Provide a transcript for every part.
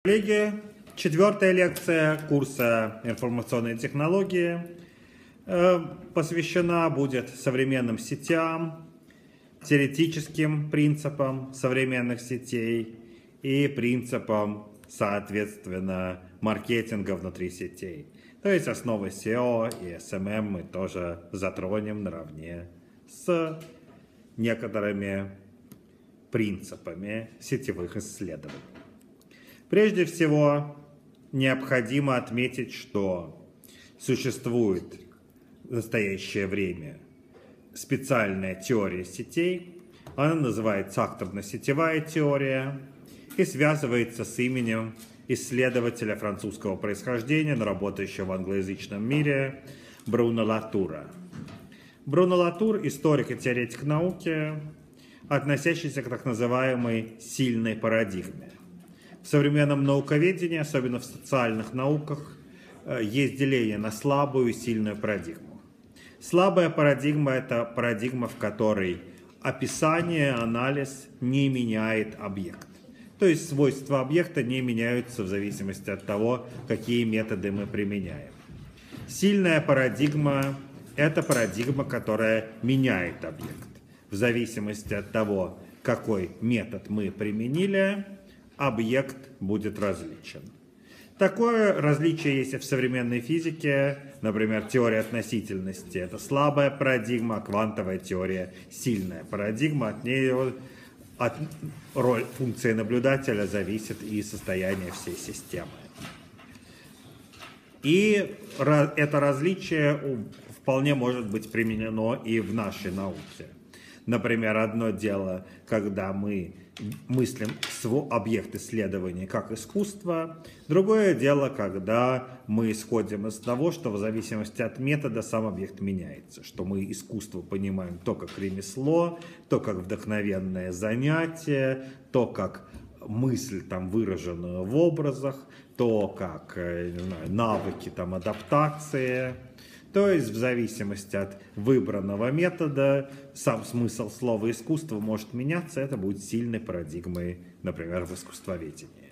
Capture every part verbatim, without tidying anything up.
Коллеги, четвертая лекция курса информационные технологии посвящена будет современным сетям, теоретическим принципам современных сетей и принципам, соответственно, маркетинга внутри сетей. То есть основы сео и эс эм эм мы тоже затронем наравне с некоторыми принципами сетевых исследований. Прежде всего, необходимо отметить, что существует в настоящее время специальная теория сетей. Она называется акторно-сетевая теория и связывается с именем исследователя французского происхождения, но работающего в англоязычном мире, Бруно Латура. Бруно Латур – историк и теоретик науки, относящийся к так называемой сильной парадигме. В современном науковедении, особенно в социальных науках, есть деление на слабую и сильную парадигму. Слабая парадигма – это парадигма, в которой описание, анализ не меняет объект. То есть свойства объекта не меняются в зависимости от того, какие методы мы применяем. Сильная парадигма – это парадигма, которая меняет объект. В зависимости от того, какой метод мы применили, объект будет различен. Такое различие есть и в современной физике, например, теория относительности – это слабая парадигма, а квантовая теория – сильная парадигма. От нее, от роль функции наблюдателя зависит и состояние всей системы. И это различие вполне может быть применено и в нашей науке. Например, одно дело, когда мы мыслим свой объект исследования как искусство. Другое дело, когда мы исходим из того, что в зависимости от метода сам объект меняется. Что мы искусство понимаем то как ремесло, то как вдохновенное занятие, то как мысль, там, выраженную в образах, то как, не знаю, навыки, там, адаптации. То есть в зависимости от выбранного метода сам смысл слова «искусство» может меняться. Это будет сильной парадигмой, например, в искусствоведении.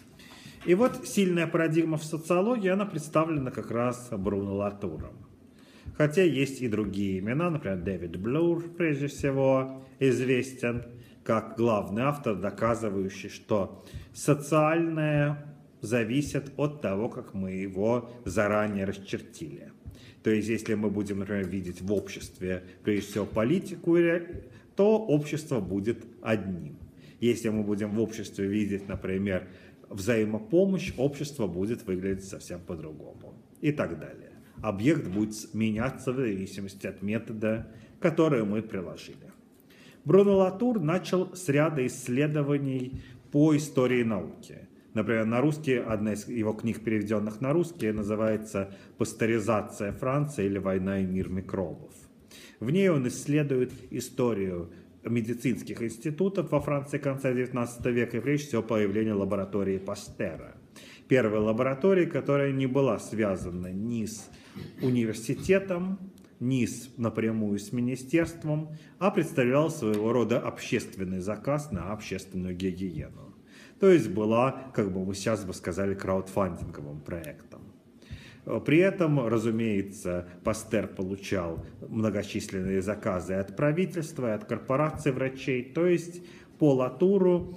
И вот сильная парадигма в социологии, она представлена как раз Бруно Латуром. Хотя есть и другие имена, например, Дэвид Блур, прежде всего, известен как главный автор, доказывающий, что социальное зависит от того, как мы его заранее расчертили. То есть, если мы будем, например, видеть в обществе, прежде всего, политику, то общество будет одним. Если мы будем в обществе видеть, например, взаимопомощь, общество будет выглядеть совсем по-другому. И так далее. Объект будет меняться в зависимости от метода, который мы приложили. Бруно Латур начал с ряда исследований по истории науки. Например, на русский, одна из его книг, переведенных на русский, называется «Пастеризация Франции» или «Война и мир микробов». В ней он исследует историю медицинских институтов во Франции конца девятнадцатого века и, прежде всего, появление лаборатории Пастера. Первой лаборатории, которая не была связана ни с университетом, ни с, напрямую с министерством, а представляла своего рода общественный заказ на общественную гигиену. То есть была, как бы мы сейчас бы сказали, краудфандинговым проектом. При этом, разумеется, Пастер получал многочисленные заказы от правительства, и от корпораций врачей. То есть по Латуру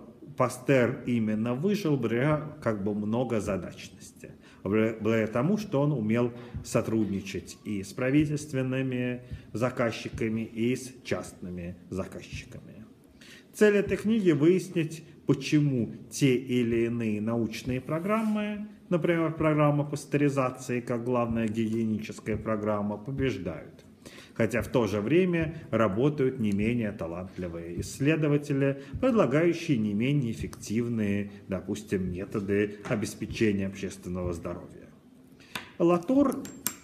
Пастер именно выжил благодаря как бы многозадачности. Благодаря тому, что он умел сотрудничать и с правительственными заказчиками, и с частными заказчиками. Цель этой книги – выяснить, почему те или иные научные программы, например, программа пастеризации как главная гигиеническая программа, побеждают. Хотя в то же время работают не менее талантливые исследователи, предлагающие не менее эффективные, допустим, методы обеспечения общественного здоровья. Латур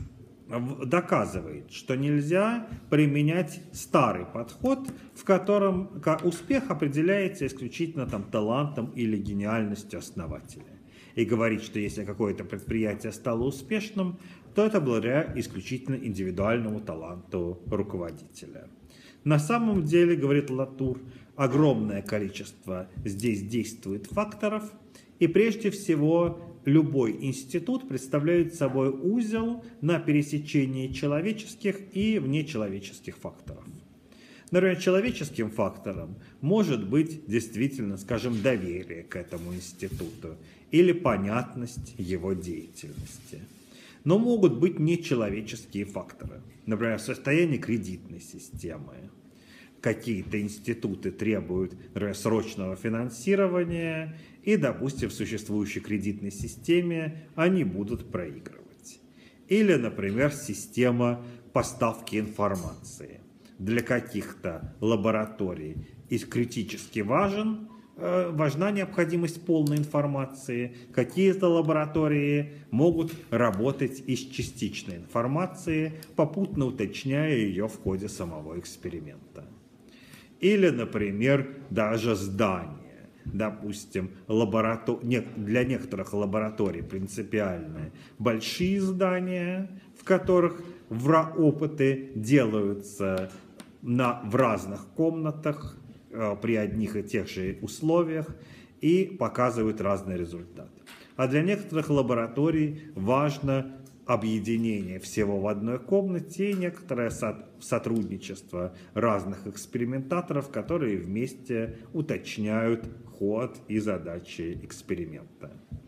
доказывает, что нельзя применять старый подход, в котором успех определяется исключительно там, талантом или гениальностью основателя. И говорит, что если какое-то предприятие стало успешным, то это благодаря исключительно индивидуальному таланту руководителя. На самом деле, говорит Латур, огромное количество здесь действует факторов, И прежде всего, любой институт представляет собой узел на пересечении человеческих и внечеловеческих факторов. Например, человеческим фактором может быть действительно, скажем, доверие к этому институту или понятность его деятельности. Но могут быть нечеловеческие факторы. Например, состояние кредитной системы. Какие-то институты требуют, например, срочного финансирования, и, допустим, в существующей кредитной системе они будут проигрывать. Или, например, система поставки информации. Для каких-то лабораторий и критически важен, э, важна необходимость полной информации. Какие-то лаборатории могут работать из частичной информации, попутно уточняя ее в ходе самого эксперимента. Или, например, даже здание. Допустим, лаборатор... для некоторых лабораторий принципиальные большие здания, в которых опыты делаются на... в разных комнатах э, при одних и тех же условиях и показывают разные результаты. А для некоторых лабораторий важно объединение всего в одной комнате и некоторое сотрудничество разных экспериментаторов, которые вместе уточняют ход и задачи эксперимента.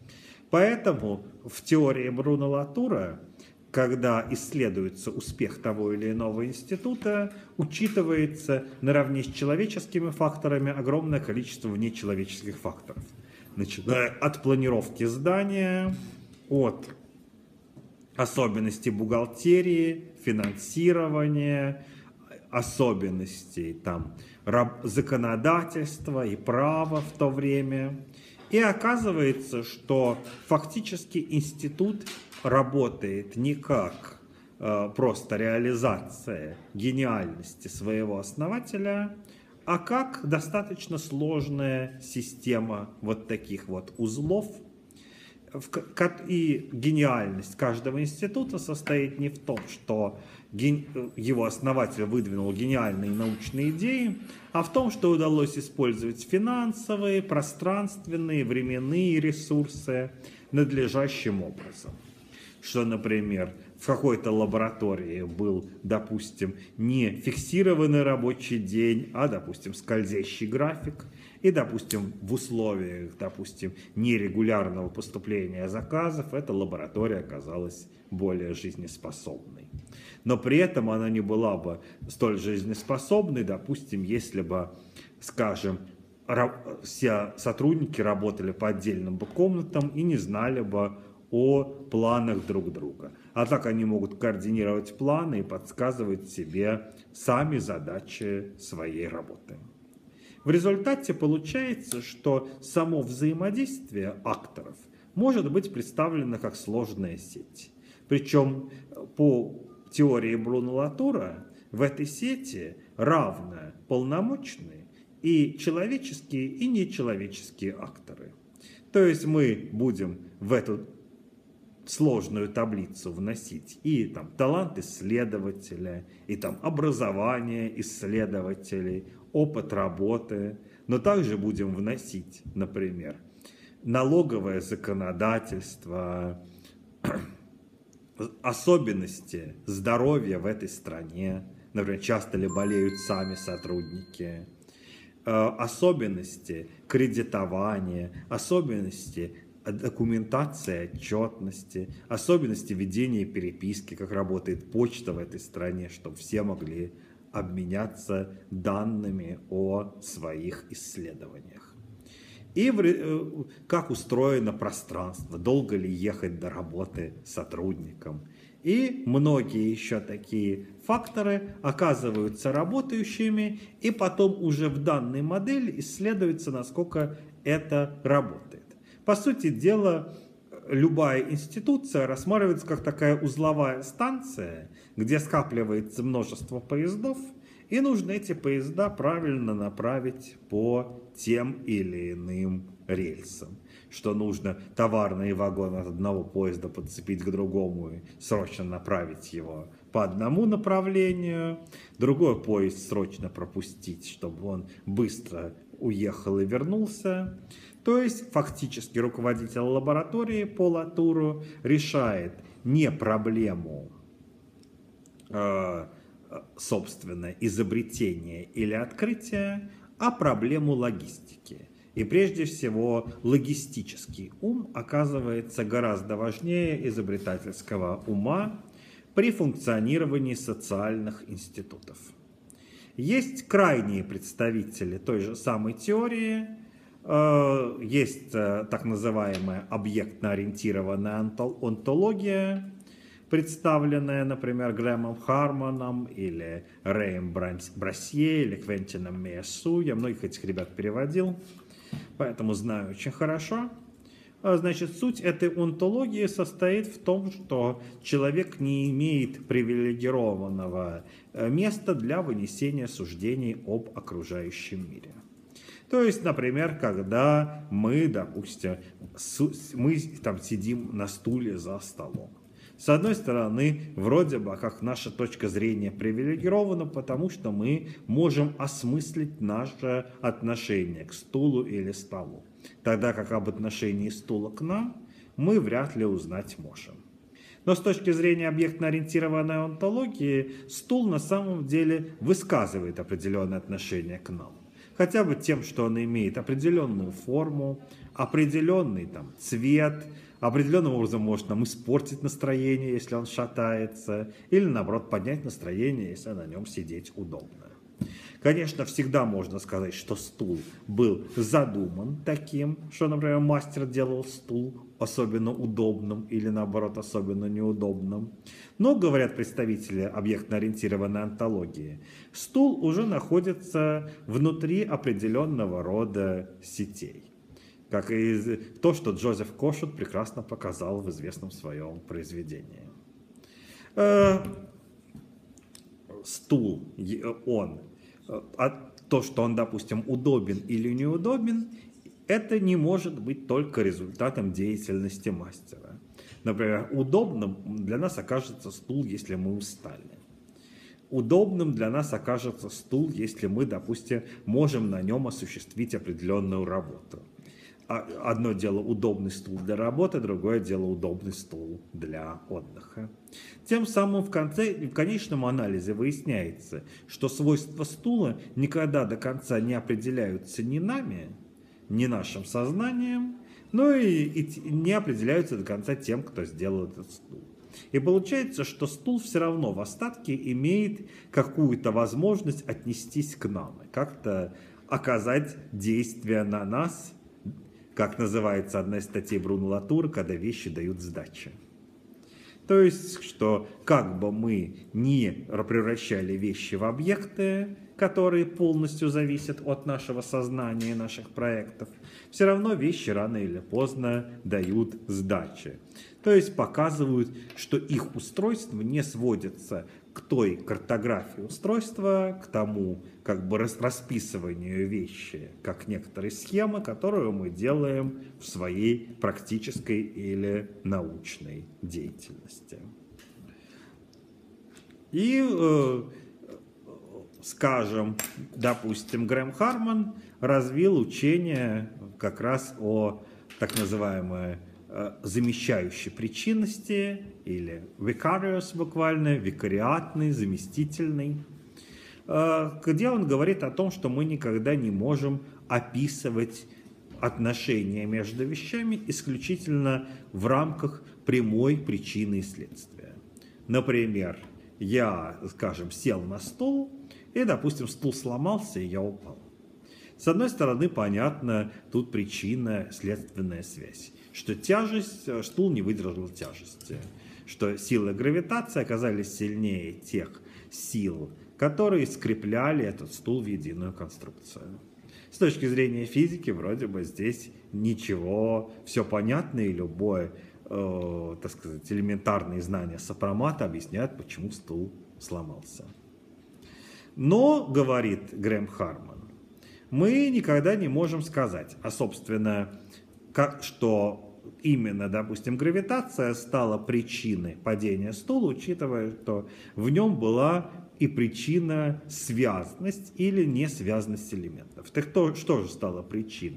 Поэтому в теории Бруно-Латура, когда исследуется успех того или иного института, учитывается наравне с человеческими факторами огромное количество внечеловеческих факторов. Начиная от планировки здания, от особенностей бухгалтерии, финансирования, особенностей там, законодательства и права в то время. И оказывается, что фактически институт работает не как э, просто реализация гениальности своего основателя, а как достаточно сложная система вот таких вот узлов. И гениальность каждого института состоит не в том, что его основатель выдвинул гениальные научные идеи, а в том, что удалось использовать финансовые, пространственные, временные ресурсы надлежащим образом. Что, например, в какой-то лаборатории был, допустим, не фиксированный рабочий день, а, допустим, скользящий график. И, допустим, в условиях, допустим, нерегулярного поступления заказов эта лаборатория оказалась более жизнеспособной. Но при этом она не была бы столь жизнеспособной, допустим, если бы, скажем, все сотрудники работали по отдельным бы комнатам и не знали бы о планах друг друга. А так они могут координировать планы и подсказывать себе сами задачи своей работы. В результате получается, что само взаимодействие акторов может быть представлено как сложная сеть. Причем по теории Бруно-Латура в этой сети равно полномочные и человеческие, и нечеловеческие акторы. То есть мы будем в эту сложную таблицу вносить и там талант исследователя, и там образование исследователей, опыт работы, но также будем вносить, например, налоговое законодательство, особенности здоровья в этой стране, например, часто ли болеют сами сотрудники, особенности кредитования, особенности документации, отчетности, особенности ведения переписки, как работает почта в этой стране, чтобы все могли обменяться данными о своих исследованиях. И в, как устроено пространство, долго ли ехать до работы сотрудникам. И многие еще такие факторы оказываются работающими, и потом уже в данной модели исследуется, насколько это работает. По сути дела, любая институция рассматривается как такая узловая станция, где скапливается множество поездов, и нужно эти поезда правильно направить по тем или иным рельсам. Что нужно товарные вагоны от одного поезда подцепить к другому и срочно направить его по одному направлению, другой поезд срочно пропустить, чтобы он быстро уехал и вернулся. То есть фактически руководитель лаборатории по Латуру решает не проблему э, собственно изобретения или открытия, а проблему логистики. И прежде всего логистический ум оказывается гораздо важнее изобретательского ума при функционировании социальных институтов. Есть крайние представители той же самой теории. Есть так называемая объектно-ориентированная онтология, представленная, например, Грэмом Харманом или Рэем Брассье или Квентином Мейясу. Я многих этих ребят переводил, поэтому знаю очень хорошо. Значит, суть этой онтологии состоит в том, что человек не имеет привилегированного места для вынесения суждений об окружающем мире. То есть, например, когда мы, допустим, мы там сидим на стуле за столом. С одной стороны, вроде бы, как наша точка зрения привилегирована, потому что мы можем осмыслить наше отношение к стулу или столу. Тогда как об отношении стула к нам мы вряд ли узнать можем. Но с точки зрения объектно-ориентированной онтологии, стул на самом деле высказывает определенное отношение к нам. Хотя бы тем, что он имеет определенную форму, определенный там, цвет, определенным образом может нам испортить настроение, если он шатается, или наоборот поднять настроение, если на нем сидеть удобно. Конечно, всегда можно сказать, что стул был задуман таким, что, например, мастер делал стул особенно удобным или, наоборот, особенно неудобным. Но, говорят представители объектно-ориентированной онтологии, стул уже находится внутри определенного рода сетей. Как и то, что Джозеф Кошут прекрасно показал в известном своем произведении. Стул, он, а то, что он, допустим, удобен или неудобен, это не может быть только результатом деятельности мастера. Например, удобным для нас окажется стул, если мы устали. Удобным для нас окажется стул, если мы, допустим, можем на нем осуществить определенную работу. Одно дело удобный стул для работы, другое дело удобный стул для отдыха. Тем самым в, конце, в конечном анализе выясняется, что свойства стула никогда до конца не определяются ни нами, ни нашим сознанием, но и, и не определяются до конца тем, кто сделал этот стул. И получается, что стул все равно в остатке имеет какую-то возможность отнестись к нам, как-то оказать действие на нас, как называется одна из статей Бруно Латура, когда вещи дают сдачи. То есть, что как бы мы не превращали вещи в объекты, которые полностью зависят от нашего сознания и наших проектов, все равно вещи рано или поздно дают сдачи. То есть показывают, что их устройство не сводится к той картографии устройства, к тому как бы расписыванию вещи, как некоторые схемы, которую мы делаем в своей практической или научной деятельности. И, э, скажем, допустим, Грэм Харман развил учение как раз о так называемой замещающей причинности, или vicarious буквально, викариатный, заместительный, где он говорит о том, что мы никогда не можем описывать отношения между вещами исключительно в рамках прямой причины и следствия. Например, я, скажем, сел на стул, и, допустим, стул сломался, и я упал. С одной стороны, понятно, тут причинно-следственная связь, что тяжесть, стул не выдержал тяжести, что силы гравитации оказались сильнее тех сил, которые скрепляли этот стул в единую конструкцию. С точки зрения физики, вроде бы здесь ничего, все понятно, и любое, э, так сказать, элементарные знания сопромата объясняют, почему стул сломался. Но, говорит Грэм Харман, мы никогда не можем сказать, а, собственно, как, что именно, допустим, гравитация стала причиной падения стула, учитывая, что в нем была и причина связность или несвязность элементов. Так то, что же стало причиной?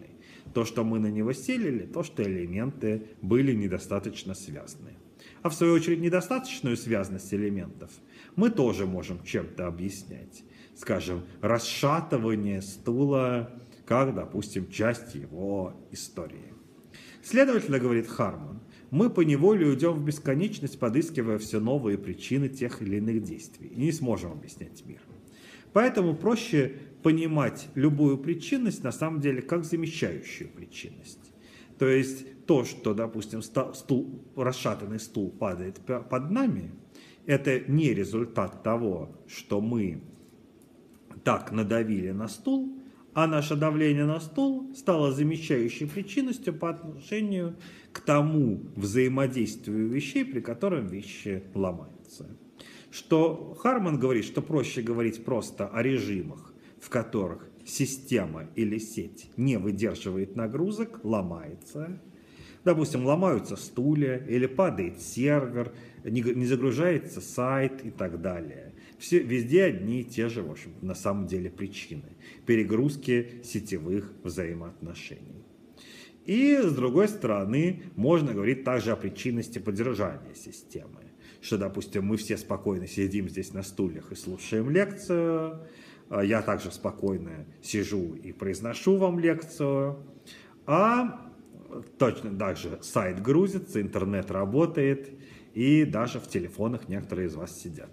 То, что мы на него селили, то, что элементы были недостаточно связаны. А в свою очередь недостаточную связность элементов мы тоже можем чем-то объяснять. Скажем, расшатывание стула как, допустим, часть его истории. Следовательно, говорит Харман, мы поневоле уйдем в бесконечность, подыскивая все новые причины тех или иных действий, и не сможем объяснять мир. Поэтому проще понимать любую причинность на самом деле как замещающую причинность. То есть то, что, допустим, стул, расшатанный стул падает под нами, это не результат того, что мы так надавили на стул, а наше давление на стул стало замещающей причинностью по отношению к тому взаимодействию вещей, при котором вещи ломаются. Что Харман говорит, что проще говорить просто о режимах, в которых система или сеть не выдерживает нагрузок, ломается. Допустим, ломаются стулья, или падает сервер, не загружается сайт и так далее. Все, везде одни и те же, в общем, на самом деле причины перегрузки сетевых взаимоотношений. И, с другой стороны, можно говорить также о причинности поддержания системы. Что, допустим, мы все спокойно сидим здесь на стульях и слушаем лекцию, я также спокойно сижу и произношу вам лекцию, а точно так же сайт грузится, интернет работает, и даже в телефонах некоторые из вас сидят.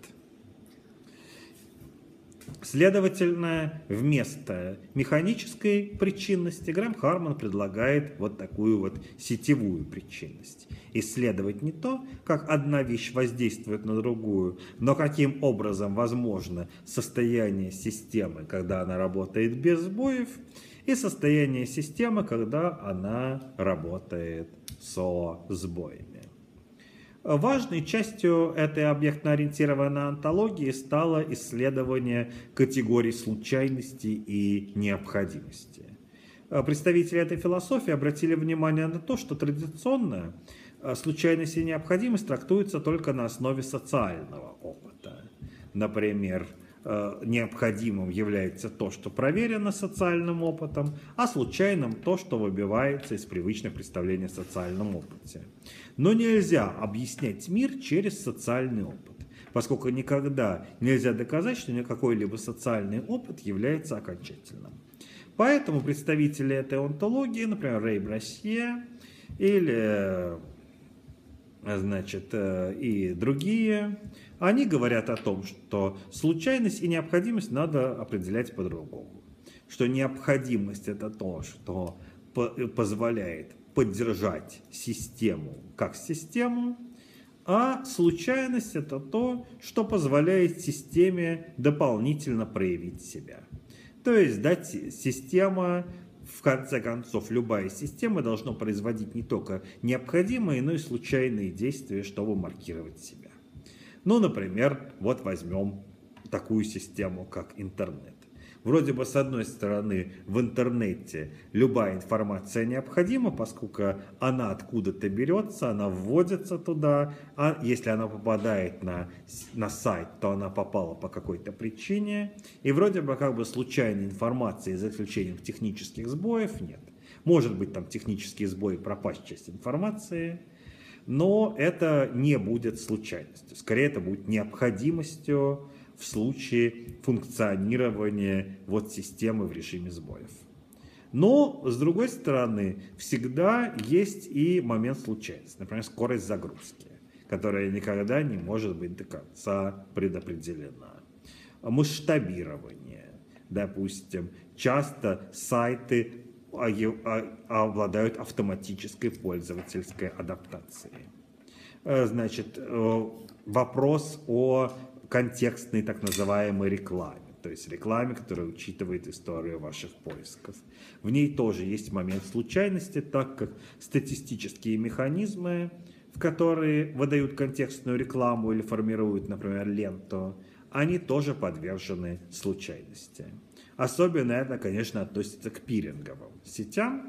Следовательно, вместо механической причинности Грэм Харман предлагает вот такую вот сетевую причинность. Исследовать не то, как одна вещь воздействует на другую, но каким образом возможно состояние системы, когда она работает без сбоев, и состояние системы, когда она работает со сбоями. Важной частью этой объектно-ориентированной онтологии стало исследование категорий случайности и необходимости. Представители этой философии обратили внимание на то, что традиционно случайность и необходимость трактуются только на основе социального опыта. Например, необходимым является то, что проверено социальным опытом, а случайным то, что выбивается из привычных представлений о социальном опыте. Но нельзя объяснять мир через социальный опыт, поскольку никогда нельзя доказать, что какой-либо социальный опыт является окончательным. Поэтому представители этой онтологии, например, Рэй Брассье или, значит, и другие, они говорят о том, что случайность и необходимость надо определять по-другому. Что необходимость – это то, что позволяет поддержать систему как систему, а случайность – это то, что позволяет системе дополнительно проявить себя. То есть дать система, в конце концов, любая система должна производить не только необходимые, но и случайные действия, чтобы маркировать себя. Ну, например, вот возьмем такую систему, как интернет. Вроде бы, с одной стороны, в интернете любая информация необходима, поскольку она откуда-то берется, она вводится туда, а если она попадает на, на сайт, то она попала по какой-то причине. И вроде бы как бы случайной информации, за исключением технических сбоев, нет. Может быть, там технические сбои, пропасть часть информации, но это не будет случайностью. Скорее, это будет необходимостью в случае функционирования вот системы в режиме сбоев. Но, с другой стороны, всегда есть и момент случайности. Например, скорость загрузки, которая никогда не может быть до конца предопределена. Масштабирование. Допустим, часто сайты обладают автоматической пользовательской адаптацией. Значит, вопрос о контекстной так называемой рекламе, то есть рекламе, которая учитывает историю ваших поисков. В ней тоже есть момент случайности, так как статистические механизмы, в которые выдают контекстную рекламу или формируют, например, ленту, они тоже подвержены случайности. Особенно это, конечно, относится к пиринговым сетям,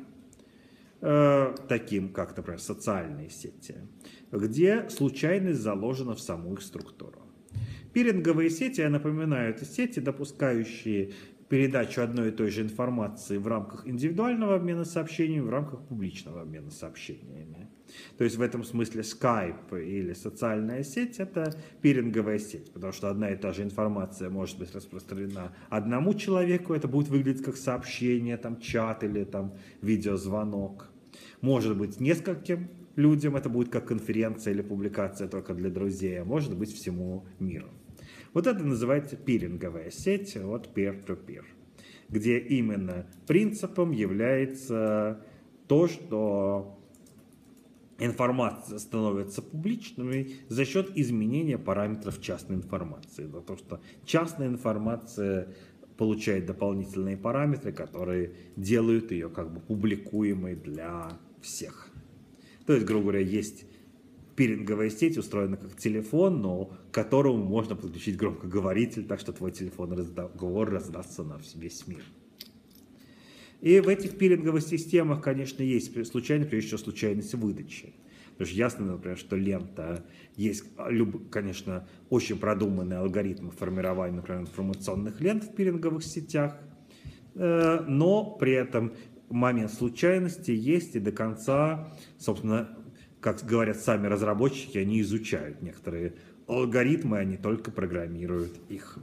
э, таким как, например, социальные сети, где случайность заложена в саму их структуру. Пиринговые сети, я напоминаю, это сети, допускающие передачу одной и той же информации в рамках индивидуального обмена сообщениями, в рамках публичного обмена сообщениями. То есть в этом смысле Skype или социальная сеть – это пиринговая сеть, потому что одна и та же информация может быть распространена одному человеку, это будет выглядеть как сообщение, там, чат или там, видеозвонок. Может быть нескольким людям, это будет как конференция или публикация только для друзей, а может быть всему миру. Вот это называется пиринговая сеть от peer-to-peer, где именно принципом является то, что информация становится публичной за счет изменения параметров частной информации. То, что частная информация получает дополнительные параметры, которые делают ее как бы публикуемой для всех. То есть, грубо говоря, есть пиринговая сеть устроена как телефон, но к которому можно подключить громкоговоритель, так что твой телефон разговор раздастся на весь мир. И в этих пиринговых системах, конечно, есть случайно, прежде всего, случайность выдачи. Потому что ясно, например, что лента есть, конечно, очень продуманные алгоритмы формирования, например, информационных лент в пиринговых сетях, но при этом момент случайности есть и до конца, собственно, как говорят сами разработчики, они изучают некоторые алгоритмы, они только программируют их.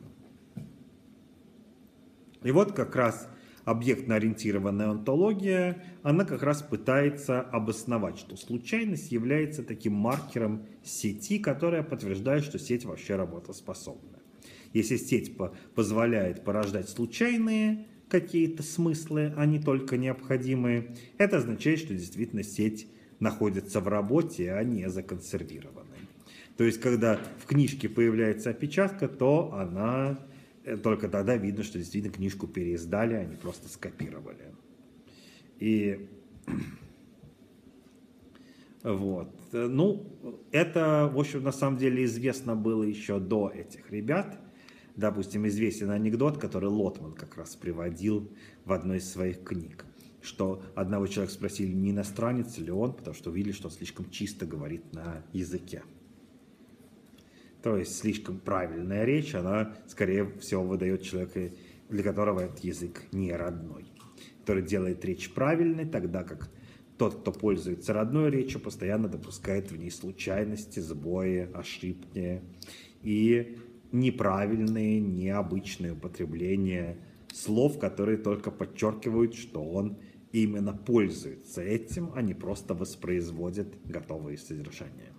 И вот как раз объектно-ориентированная онтология, она как раз пытается обосновать, что случайность является таким маркером сети, которая подтверждает, что сеть вообще работоспособна. Если сеть позволяет порождать случайные какие-то смыслы, а не только необходимые, это означает, что действительно сеть находится в работе, а не законсервированы. То есть, когда в книжке появляется опечатка, то она только тогда видно, что действительно книжку переиздали, а не просто скопировали. И вот. Ну, это, в общем, на самом деле известно было еще до этих ребят. Допустим, известен анекдот, который Лотман как раз приводил в одной из своих книг, что одного человека спросили, не иностранец ли он, потому что увидели, что он слишком чисто говорит на языке. То есть слишком правильная речь, она, скорее всего, выдает человека, для которого этот язык не родной, который делает речь правильной, тогда как тот, кто пользуется родной речью, постоянно допускает в ней случайности, сбои, ошибки и неправильные, необычные употребления слов, которые только подчеркивают, что он именно пользуется этим, а не просто воспроизводит готовые содержания.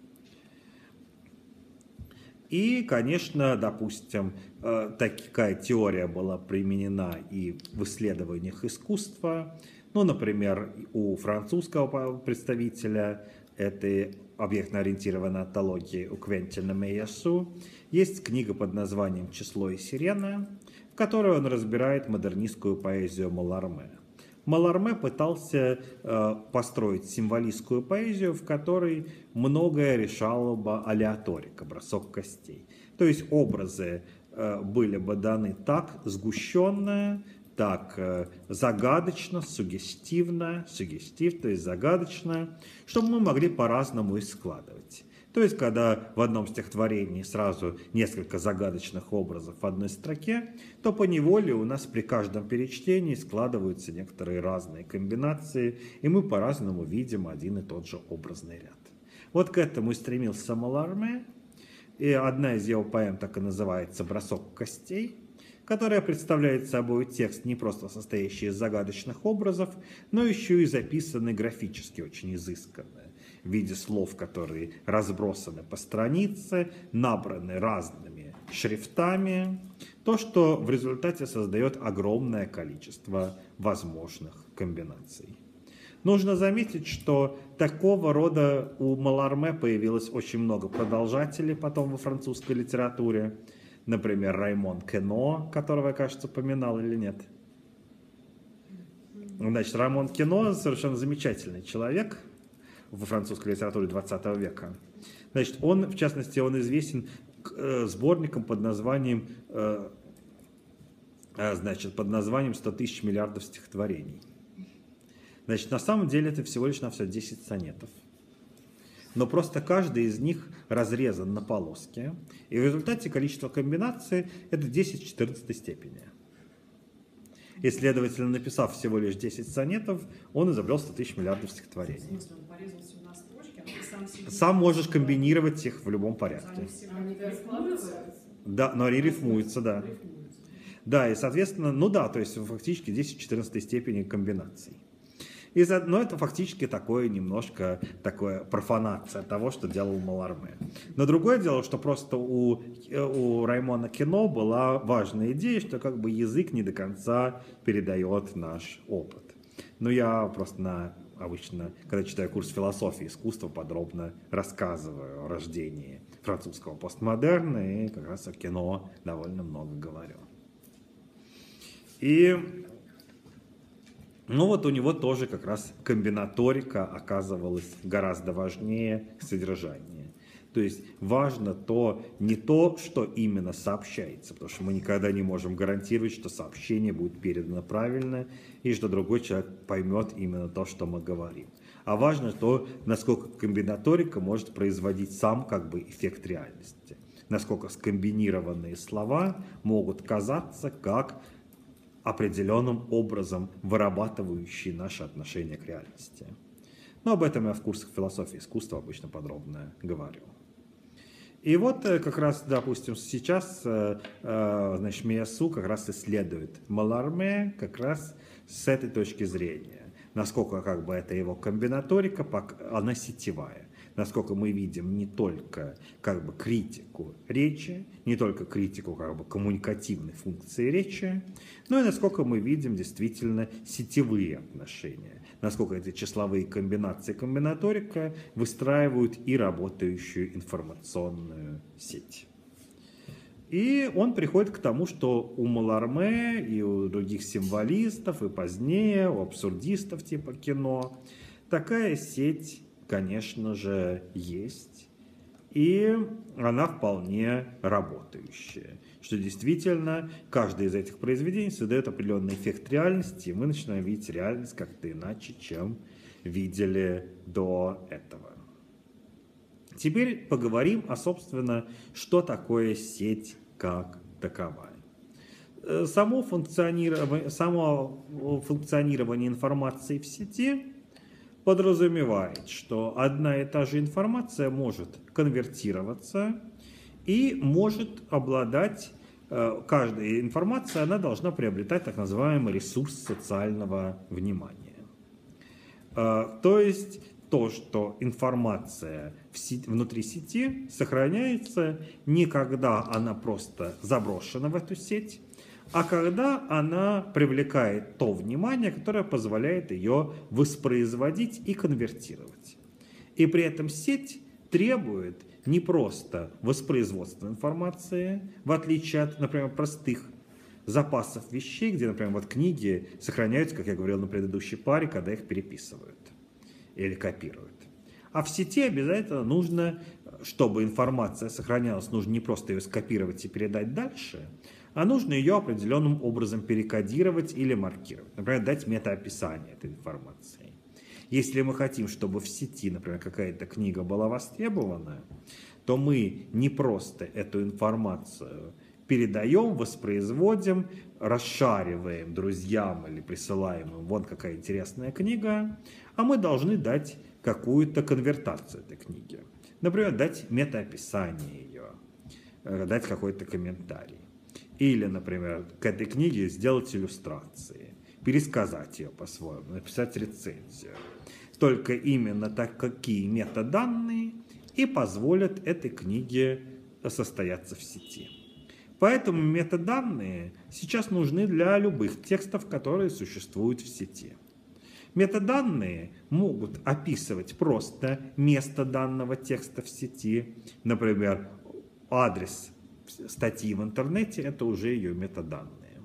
И, конечно, допустим, такая теория была применена и в исследованиях искусства. Ну, например, у французского представителя этой объектно-ориентированной онтологии, у Квентина Мейясу, есть книга под названием «Число и сирена», в которой он разбирает модернистскую поэзию Малларме. Малларме пытался э, построить символистскую поэзию, в которой многое решала бы алеаторика, бросок костей. То есть образы э, были бы даны так сгущенно, так э, загадочно, суггестивно, суггестив, то есть загадочно, чтобы мы могли по-разному их складывать. То есть, когда в одном стихотворении сразу несколько загадочных образов в одной строке, то поневоле у нас при каждом перечтении складываются некоторые разные комбинации, и мы по-разному видим один и тот же образный ряд. Вот к этому и стремился Малларме, и одна из его поэм так и называется «Бросок костей», которая представляет собой текст, не просто состоящий из загадочных образов, но еще и записанный графически очень изысканно, в виде слов, которые разбросаны по странице, набраны разными шрифтами, то, что в результате создает огромное количество возможных комбинаций. Нужно заметить, что такого рода у Малларме появилось очень много продолжателей потом во французской литературе. Например, Раймон Кено, которого я, кажется, упоминал или нет. Значит, Раймон Кено совершенно замечательный человек во французской литературе двадцатого века. Значит, он, в частности, он известен сборником под названием, значит, под названием «сто тысяч миллиардов стихотворений». Значит, на самом деле это всего лишь на все десять сонетов. Но просто каждый из них разрезан на полоски, и в результате количество комбинаций это десять в четырнадцатой степени. И, следовательно, написав всего лишь десять сонетов, он изобрел сто тысяч миллиардов стихотворений. В смысле, он порезал все на строчки, а ты сам себе... Сам можешь комбинировать их в любом порядке. Они все рифмуются? Да, но они рифмуются, да. Да, и, соответственно, ну да, то есть фактически десять в четырнадцатой степени комбинаций. И, но это фактически такое немножко такое профанация того, что делал Маларме. Но другое дело, что просто у, у Раймона Кено была важная идея, что как бы язык не до конца передает наш опыт. Но я просто на, обычно, когда читаю курс философии искусства, подробно рассказываю о рождении французского постмодерна и как раз о Кено довольно много говорю. И ну вот у него тоже как раз комбинаторика оказывалась гораздо важнее содержания. То есть важно то, не то, что именно сообщается, потому что мы никогда не можем гарантировать, что сообщение будет передано правильно и что другой человек поймет именно то, что мы говорим. А важно то, насколько комбинаторика может производить сам как бы эффект реальности. Насколько скомбинированные слова могут казаться как определенным образом вырабатывающие наши отношения к реальности. Но об этом я в курсах философии искусства обычно подробно говорю. И вот как раз, допустим, сейчас значит, Миясу как раз исследует Маларме как раз с этой точки зрения. Насколько как бы это его комбинаторика, она сетевая. Насколько мы видим не только как бы критику речи, не только критику как бы коммуникативной функции речи, но и насколько мы видим действительно сетевые отношения, насколько эти числовые комбинации комбинаторика выстраивают и работающую информационную сеть. И он приходит к тому, что у Маларме и у других символистов, и позднее у абсурдистов типа Кено такая сеть, конечно же, есть, и она вполне работающая, что действительно каждое из этих произведений создает определенный эффект реальности, и мы начинаем видеть реальность как-то иначе, чем видели до этого. Теперь поговорим о, собственно, что такое сеть как таковая. Само функционирование, само функционирование информации в сети подразумевает, что одна и та же информация может конвертироваться и может обладать, каждая информация, она должна приобретать так называемый ресурс социального внимания. То есть то, что информация в сети, внутри сети сохраняется не когда она просто заброшена в эту сеть, а когда она привлекает то внимание, которое позволяет ее воспроизводить и конвертировать. И при этом сеть требует не просто воспроизводства информации, в отличие от, например, простых запасов вещей, где, например, вот книги сохраняются, как я говорил на предыдущей паре, когда их переписывают или копируют. А в сети обязательно нужно, чтобы информация сохранялась, нужно не просто ее скопировать и передать дальше, а нужно ее определенным образом перекодировать или маркировать. Например, дать метаописание этой информации. Если мы хотим, чтобы в сети, например, какая-то книга была востребована, то мы не просто эту информацию передаем, воспроизводим, расшариваем друзьям или присылаем им, вон какая интересная книга, а мы должны дать какую-то конвертацию этой книги. Например, дать метаописание ее, дать какой-то комментарий. Или, например, к этой книге сделать иллюстрации, пересказать ее по-своему, написать рецензию. Только именно так, какие метаданные и позволят этой книге состояться в сети. Поэтому метаданные сейчас нужны для любых текстов, которые существуют в сети. Метаданные могут описывать просто место данного текста в сети. Например, адрес статьи в интернете – это уже ее метаданные.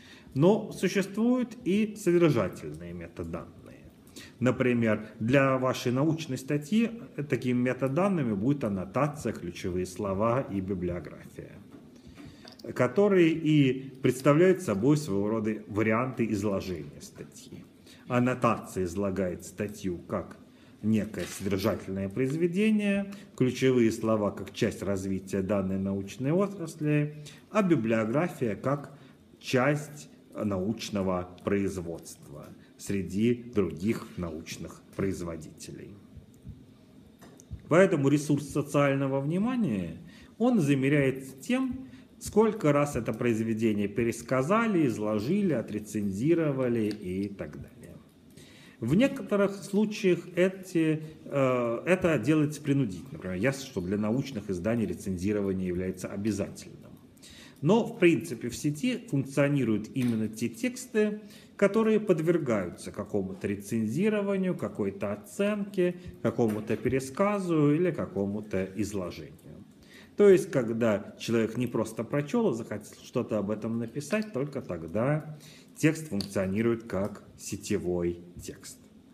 Но существуют и содержательные метаданные. Например, для вашей научной статьи такими метаданными будет аннотация, ключевые слова и библиография, которые и представляют собой своего рода варианты изложения статьи. Аннотация излагает статью как некое содержательное произведение, ключевые слова как часть развития данной научной отрасли, а библиография как часть научного производства среди других научных производителей. Поэтому ресурс социального внимания, он замеряется тем, сколько раз это произведение пересказали, изложили, отрецензировали и так далее. В некоторых случаях эти, э, это делается принудительно. Например, ясно, что для научных изданий рецензирование является обязательным. Но, в принципе, в сети функционируют именно те тексты, которые подвергаются какому-то рецензированию, какой-то оценке, какому-то пересказу или какому-то изложению. То есть, когда человек не просто прочел и захотел что-то об этом написать, только тогда текст функционирует как сетевой текст.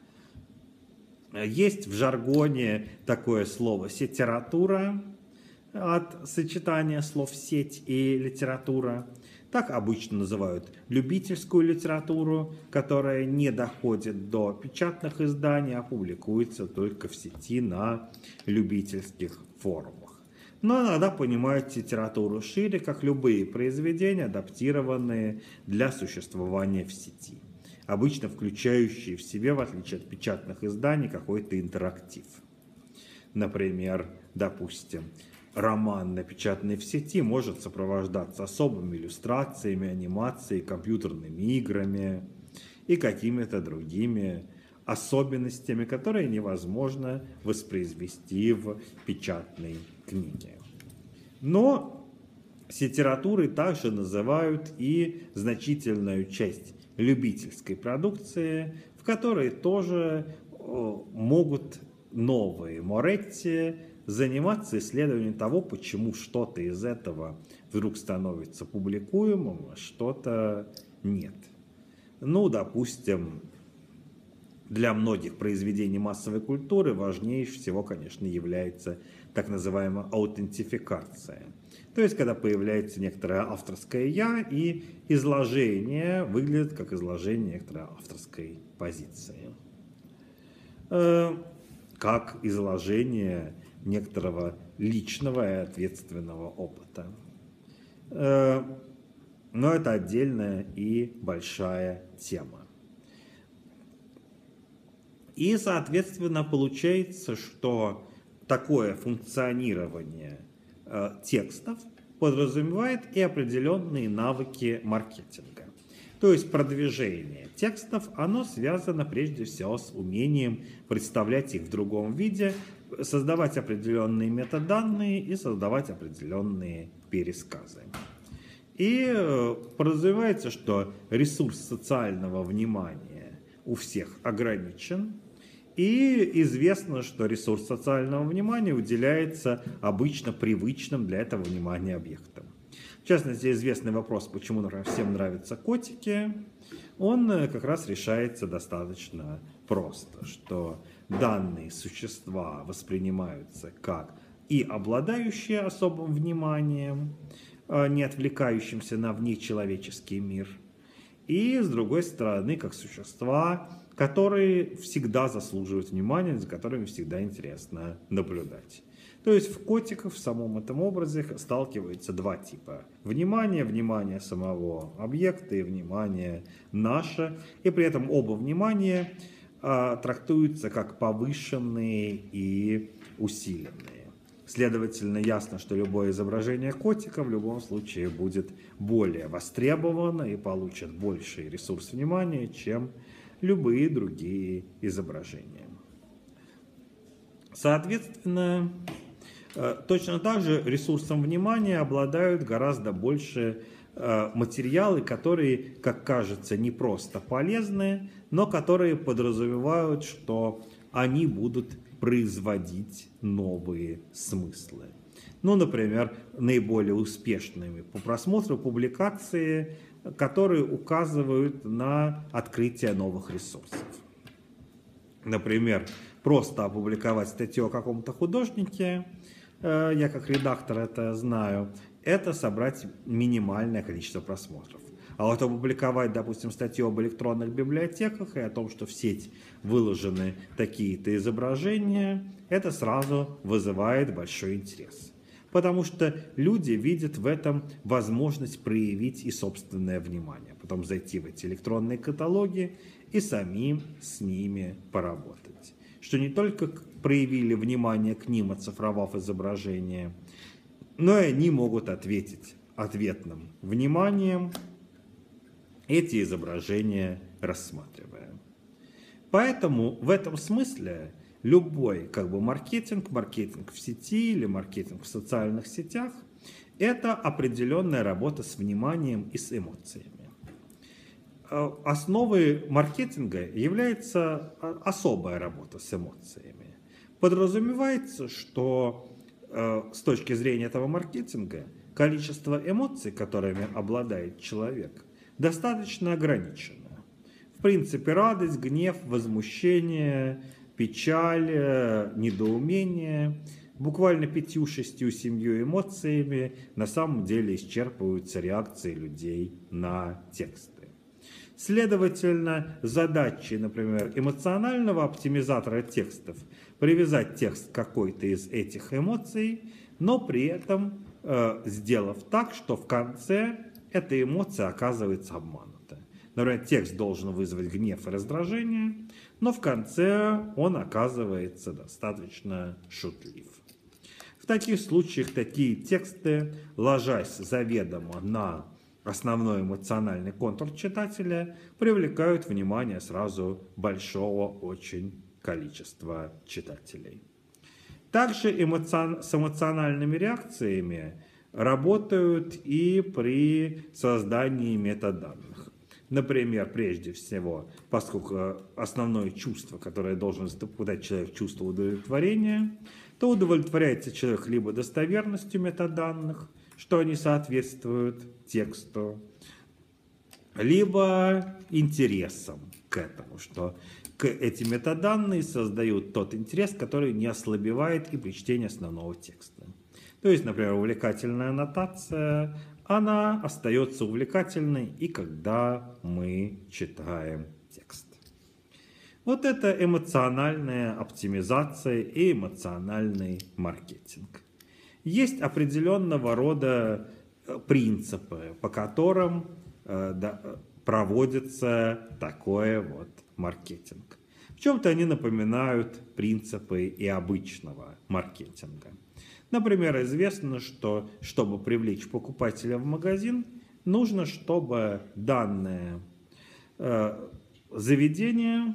Есть в жаргоне такое слово «сетература» от сочетания слов «сеть» и «литература». Так обычно называют любительскую литературу, которая не доходит до печатных изданий, а публикуется только в сети на любительских форумах. Но иногда понимают литературу шире, как любые произведения, адаптированные для существования в сети, обычно включающие в себе, в отличие от печатных изданий, какой-то интерактив. Например, допустим, роман, напечатанный в сети, может сопровождаться особыми иллюстрациями, анимацией, компьютерными играми и какими-то другими особенностями, которые невозможно воспроизвести в печатной книге. Но сетературой также называют и значительную часть любительской продукции, в которой тоже могут новые Моретти заниматься исследованием того, почему что-то из этого вдруг становится публикуемым, а что-то нет. Ну, допустим, для многих произведений массовой культуры важнее всего, конечно, является так называемая аутентификация. То есть, когда появляется некоторое авторское «я», и изложение выглядит как изложение некоторой авторской позиции. Как изложение некоторого личного и ответственного опыта. Но это отдельная и большая тема. И, соответственно, получается, что такое функционирование э, текстов подразумевает и определенные навыки маркетинга. То есть продвижение текстов, оно связано прежде всего с умением представлять их в другом виде, создавать определенные метаданные и создавать определенные пересказы. И э, подразумевается, что ресурс социального внимания у всех ограничен. И известно, что ресурс социального внимания уделяется обычно привычным для этого внимания объектам. В частности, известный вопрос, почему, например, всем нравятся котики, он как раз решается достаточно просто, что данные существа воспринимаются как и обладающие особым вниманием, не отвлекающимся на внечеловеческий мир, и, с другой стороны, как существа, которые всегда заслуживают внимания, за которыми всегда интересно наблюдать. То есть в котиках в самом этом образе сталкиваются два типа внимания, внимание самого объекта и внимание наше, и при этом оба внимания а, трактуются как повышенные и усиленные. Следовательно, ясно, что любое изображение котика в любом случае будет более востребовано и получит больший ресурс внимания, чем любые другие изображения. Соответственно, точно так же ресурсом внимания обладают гораздо больше материалы, которые, как кажется, не просто полезны, но которые подразумевают, что они будут производить новые смыслы. Ну, например, наиболее успешными по просмотру публикации, которые указывают на открытие новых ресурсов. Например, просто опубликовать статью о каком-то художнике, я как редактор это знаю, это собрать минимальное количество просмотров. А вот опубликовать, допустим, статью об электронных библиотеках и о том, что в сеть выложены такие-то изображения, это сразу вызывает большой интерес. потому что люди видят в этом возможность проявить и собственное внимание, потом зайти в эти электронные каталоги и самим с ними поработать. Что не только проявили внимание к ним, оцифровав изображение, но и они могут ответить ответным вниманием, эти изображения рассматривая. Поэтому в этом смысле любой как бы маркетинг, маркетинг в сети или маркетинг в социальных сетях – это определенная работа с вниманием и с эмоциями. Основой маркетинга является особая работа с эмоциями. Подразумевается, что с точки зрения этого маркетинга количество эмоций, которыми обладает человек, достаточно ограничено. В принципе, радость, гнев, возмущение, печаль, недоумение, буквально пятью-шестью, семью эмоциями на самом деле исчерпываются реакции людей на тексты. Следовательно, задачи, например, эмоционального оптимизатора текстов привязать текст к какой-то из этих эмоций, но при этом э, сделав так, что в конце эта эмоция оказывается обманута. Например, текст должен вызвать гнев и раздражение, но в конце он оказывается достаточно шутлив. В таких случаях такие тексты, ложась заведомо на основной эмоциональный контур читателя, привлекают внимание сразу большого очень количества читателей. Также эмоци... с эмоциональными реакциями работают и при создании метаданных. Например, прежде всего, поскольку основное чувство, которое должен испытать человек, чувство удовлетворения, то удовлетворяется человек либо достоверностью метаданных, что они соответствуют тексту, либо интересом к этому, что эти метаданные создают тот интерес, который не ослабевает и при чтении основного текста. То есть, например, увлекательная аннотация, она остается увлекательной и когда мы читаем текст. Вот это эмоциональная оптимизация и эмоциональный маркетинг. Есть определенного рода принципы, по которым э, да, проводится такой вот маркетинг. В чем-то они напоминают принципы и обычного маркетинга. Например, известно, что чтобы привлечь покупателя в магазин, нужно, чтобы данное э, заведение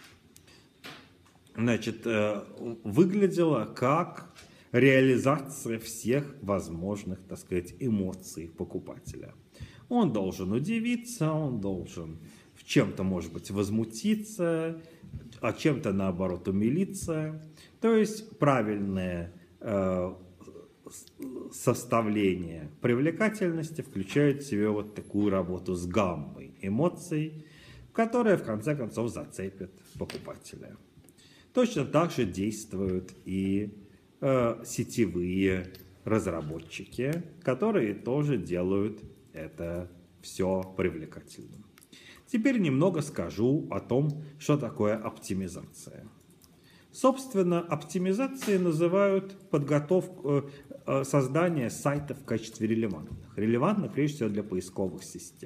значит, э, выглядело как реализация всех возможных, так сказать, эмоций покупателя. Он должен удивиться, он должен в чем-то, может быть, возмутиться, а чем-то, наоборот, умилиться. То есть правильное э, составление привлекательности включает в себя вот такую работу с гаммой эмоций, которая, в конце концов, зацепит покупателя. Точно так же действуют и сетевые разработчики, которые тоже делают это все привлекательным. Теперь немного скажу о том, что такое оптимизация. Собственно, оптимизацией называют подготовку, создание сайтов в качестве релевантных. Релевантных, прежде всего, для поисковых систем.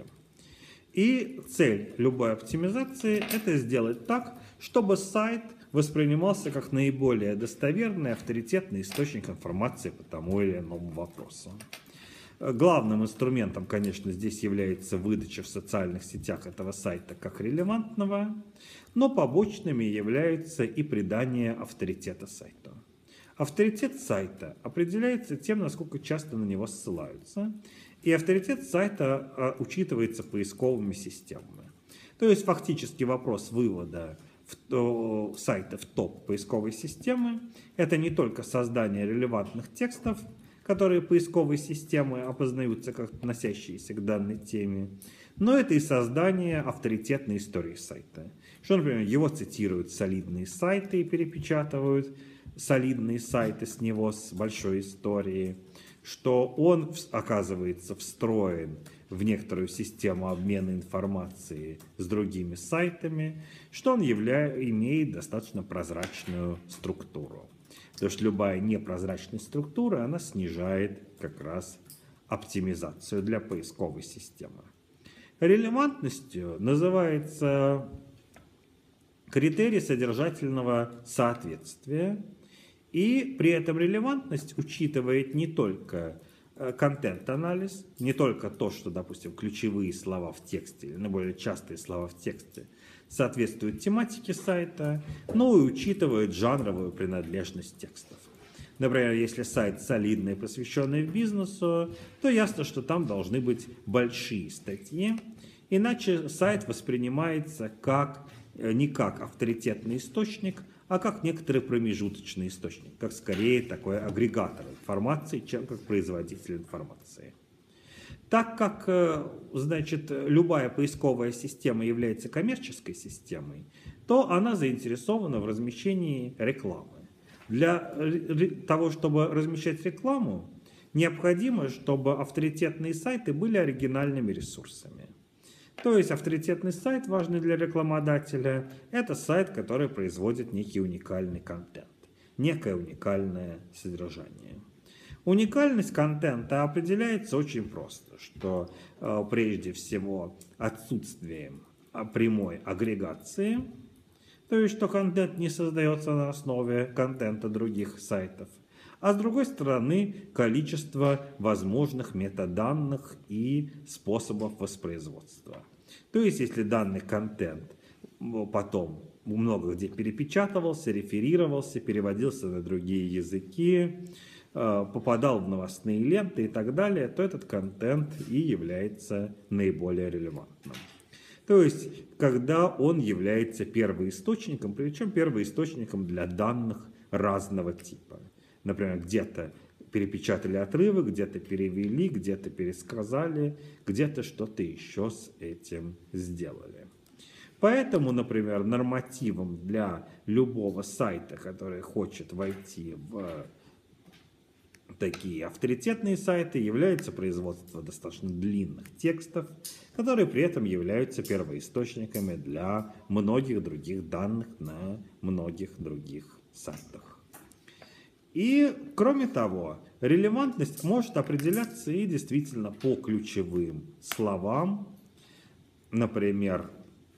И цель любой оптимизации – это сделать так, чтобы сайт воспринимался как наиболее достоверный, авторитетный источник информации по тому или иному вопросу. Главным инструментом, конечно, здесь является выдача в социальных сетях этого сайта как релевантного, но побочными являются и придание авторитета сайту. Авторитет сайта определяется тем, насколько часто на него ссылаются, и авторитет сайта учитывается поисковыми системами. То есть фактически вопрос вывода в, сайта в топ поисковой системы – это не только создание релевантных текстов, которые поисковые системы опознаются как относящиеся к данной теме, но это и создание авторитетной истории сайта. Что, например, его цитируют солидные сайты и перепечатывают солидные сайты с него с большой историей, что он оказывается встроен в некоторую систему обмена информацией с другими сайтами, что он явля... имеет достаточно прозрачную структуру. Потому что любая непрозрачная структура, она снижает как раз оптимизацию для поисковой системы. Релевантностью называется критерий содержательного соответствия. И при этом релевантность учитывает не только контент-анализ, не только то, что, допустим, ключевые слова в тексте или наиболее частые слова в тексте соответствуют тематике сайта, но и учитывает жанровую принадлежность текстов. Например, если сайт солидный, посвященный бизнесу, то ясно, что там должны быть большие статьи, иначе сайт воспринимается как, не как авторитетный источник, а как некоторый промежуточный источник, как скорее такой агрегатор информации, чем как производитель информации. Так как, значит, любая поисковая система является коммерческой системой, то она заинтересована в размещении рекламы. Для того, чтобы размещать рекламу, необходимо, чтобы авторитетные сайты были оригинальными ресурсами. То есть авторитетный сайт, важный для рекламодателя, это сайт, который производит некий уникальный контент, некое уникальное содержание. Уникальность контента определяется очень просто, что э, прежде всего отсутствием прямой агрегации, то есть что контент не создается на основе контента других сайтов, а с другой стороны количество возможных метаданных и способов воспроизводства. То есть если данный контент потом много где перепечатывался, реферировался, переводился на другие языки, попадал в новостные ленты и так далее, то этот контент и является наиболее релевантным. То есть, когда он является первоисточником, причем первоисточником для данных разного типа. Например, где-то перепечатали отрывок, где-то перевели, где-то пересказали, где-то что-то еще с этим сделали. Поэтому, например, нормативом для любого сайта, который хочет войти в такие авторитетные сайты, является производство достаточно длинных текстов, которые при этом являются первоисточниками для многих других данных на многих других сайтах. И, кроме того, релевантность может определяться и действительно по ключевым словам. Например,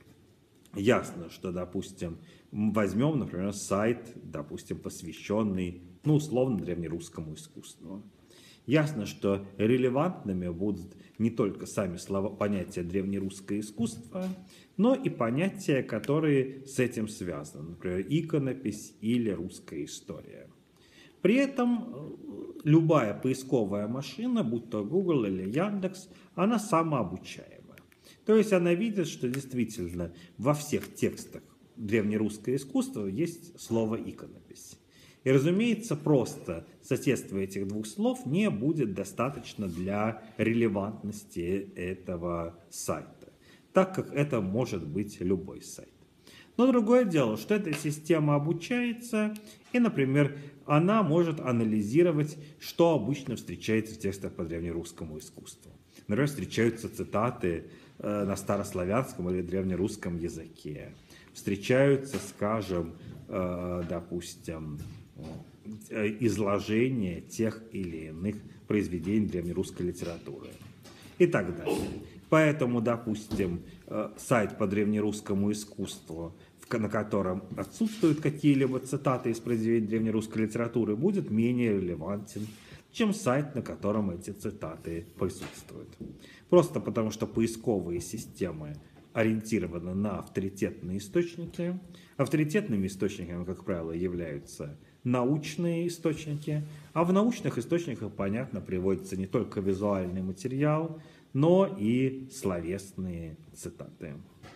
ясно, что, допустим, возьмем, например, сайт, допустим, посвященный, ну, условно, древнерусскому искусству. Ясно, что релевантными будут не только сами слова, понятия древнерусское искусство, но и понятия, которые с этим связаны, например, иконопись или русская история. При этом любая поисковая машина, будь то Google или Яндекс, она самообучаема. То есть она видит, что действительно во всех текстах древнерусское искусство есть слово иконопись. И, разумеется, просто соседство этих двух слов не будет достаточно для релевантности этого сайта, так как это может быть любой сайт. Но другое дело, что эта система обучается, и, например, она может анализировать, что обычно встречается в текстах по древнерусскому искусству. Например, встречаются цитаты э, на старославянском или древнерусском языке. Встречаются, скажем, э, допустим, э, изложения тех или иных произведений древнерусской литературы и так далее. Поэтому, допустим, э, сайт по древнерусскому искусству, на котором отсутствуют какие-либо цитаты из произведений древнерусской литературы, будет менее релевантен, чем сайт, на котором эти цитаты присутствуют. Просто потому, что поисковые системы ориентированы на авторитетные источники. Авторитетными источниками, как правило, являются научные источники, а в научных источниках, понятно, приводится не только визуальный материал, но и словесные цитаты.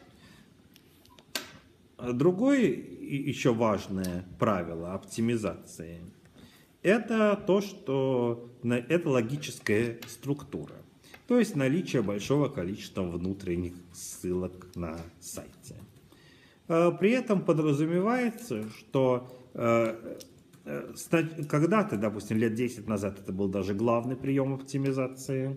Другое еще важное правило оптимизации – это то, что это логическая структура, то есть наличие большого количества внутренних ссылок на сайте. При этом подразумевается, что когда-то, допустим, лет десять назад это был даже главный прием оптимизации,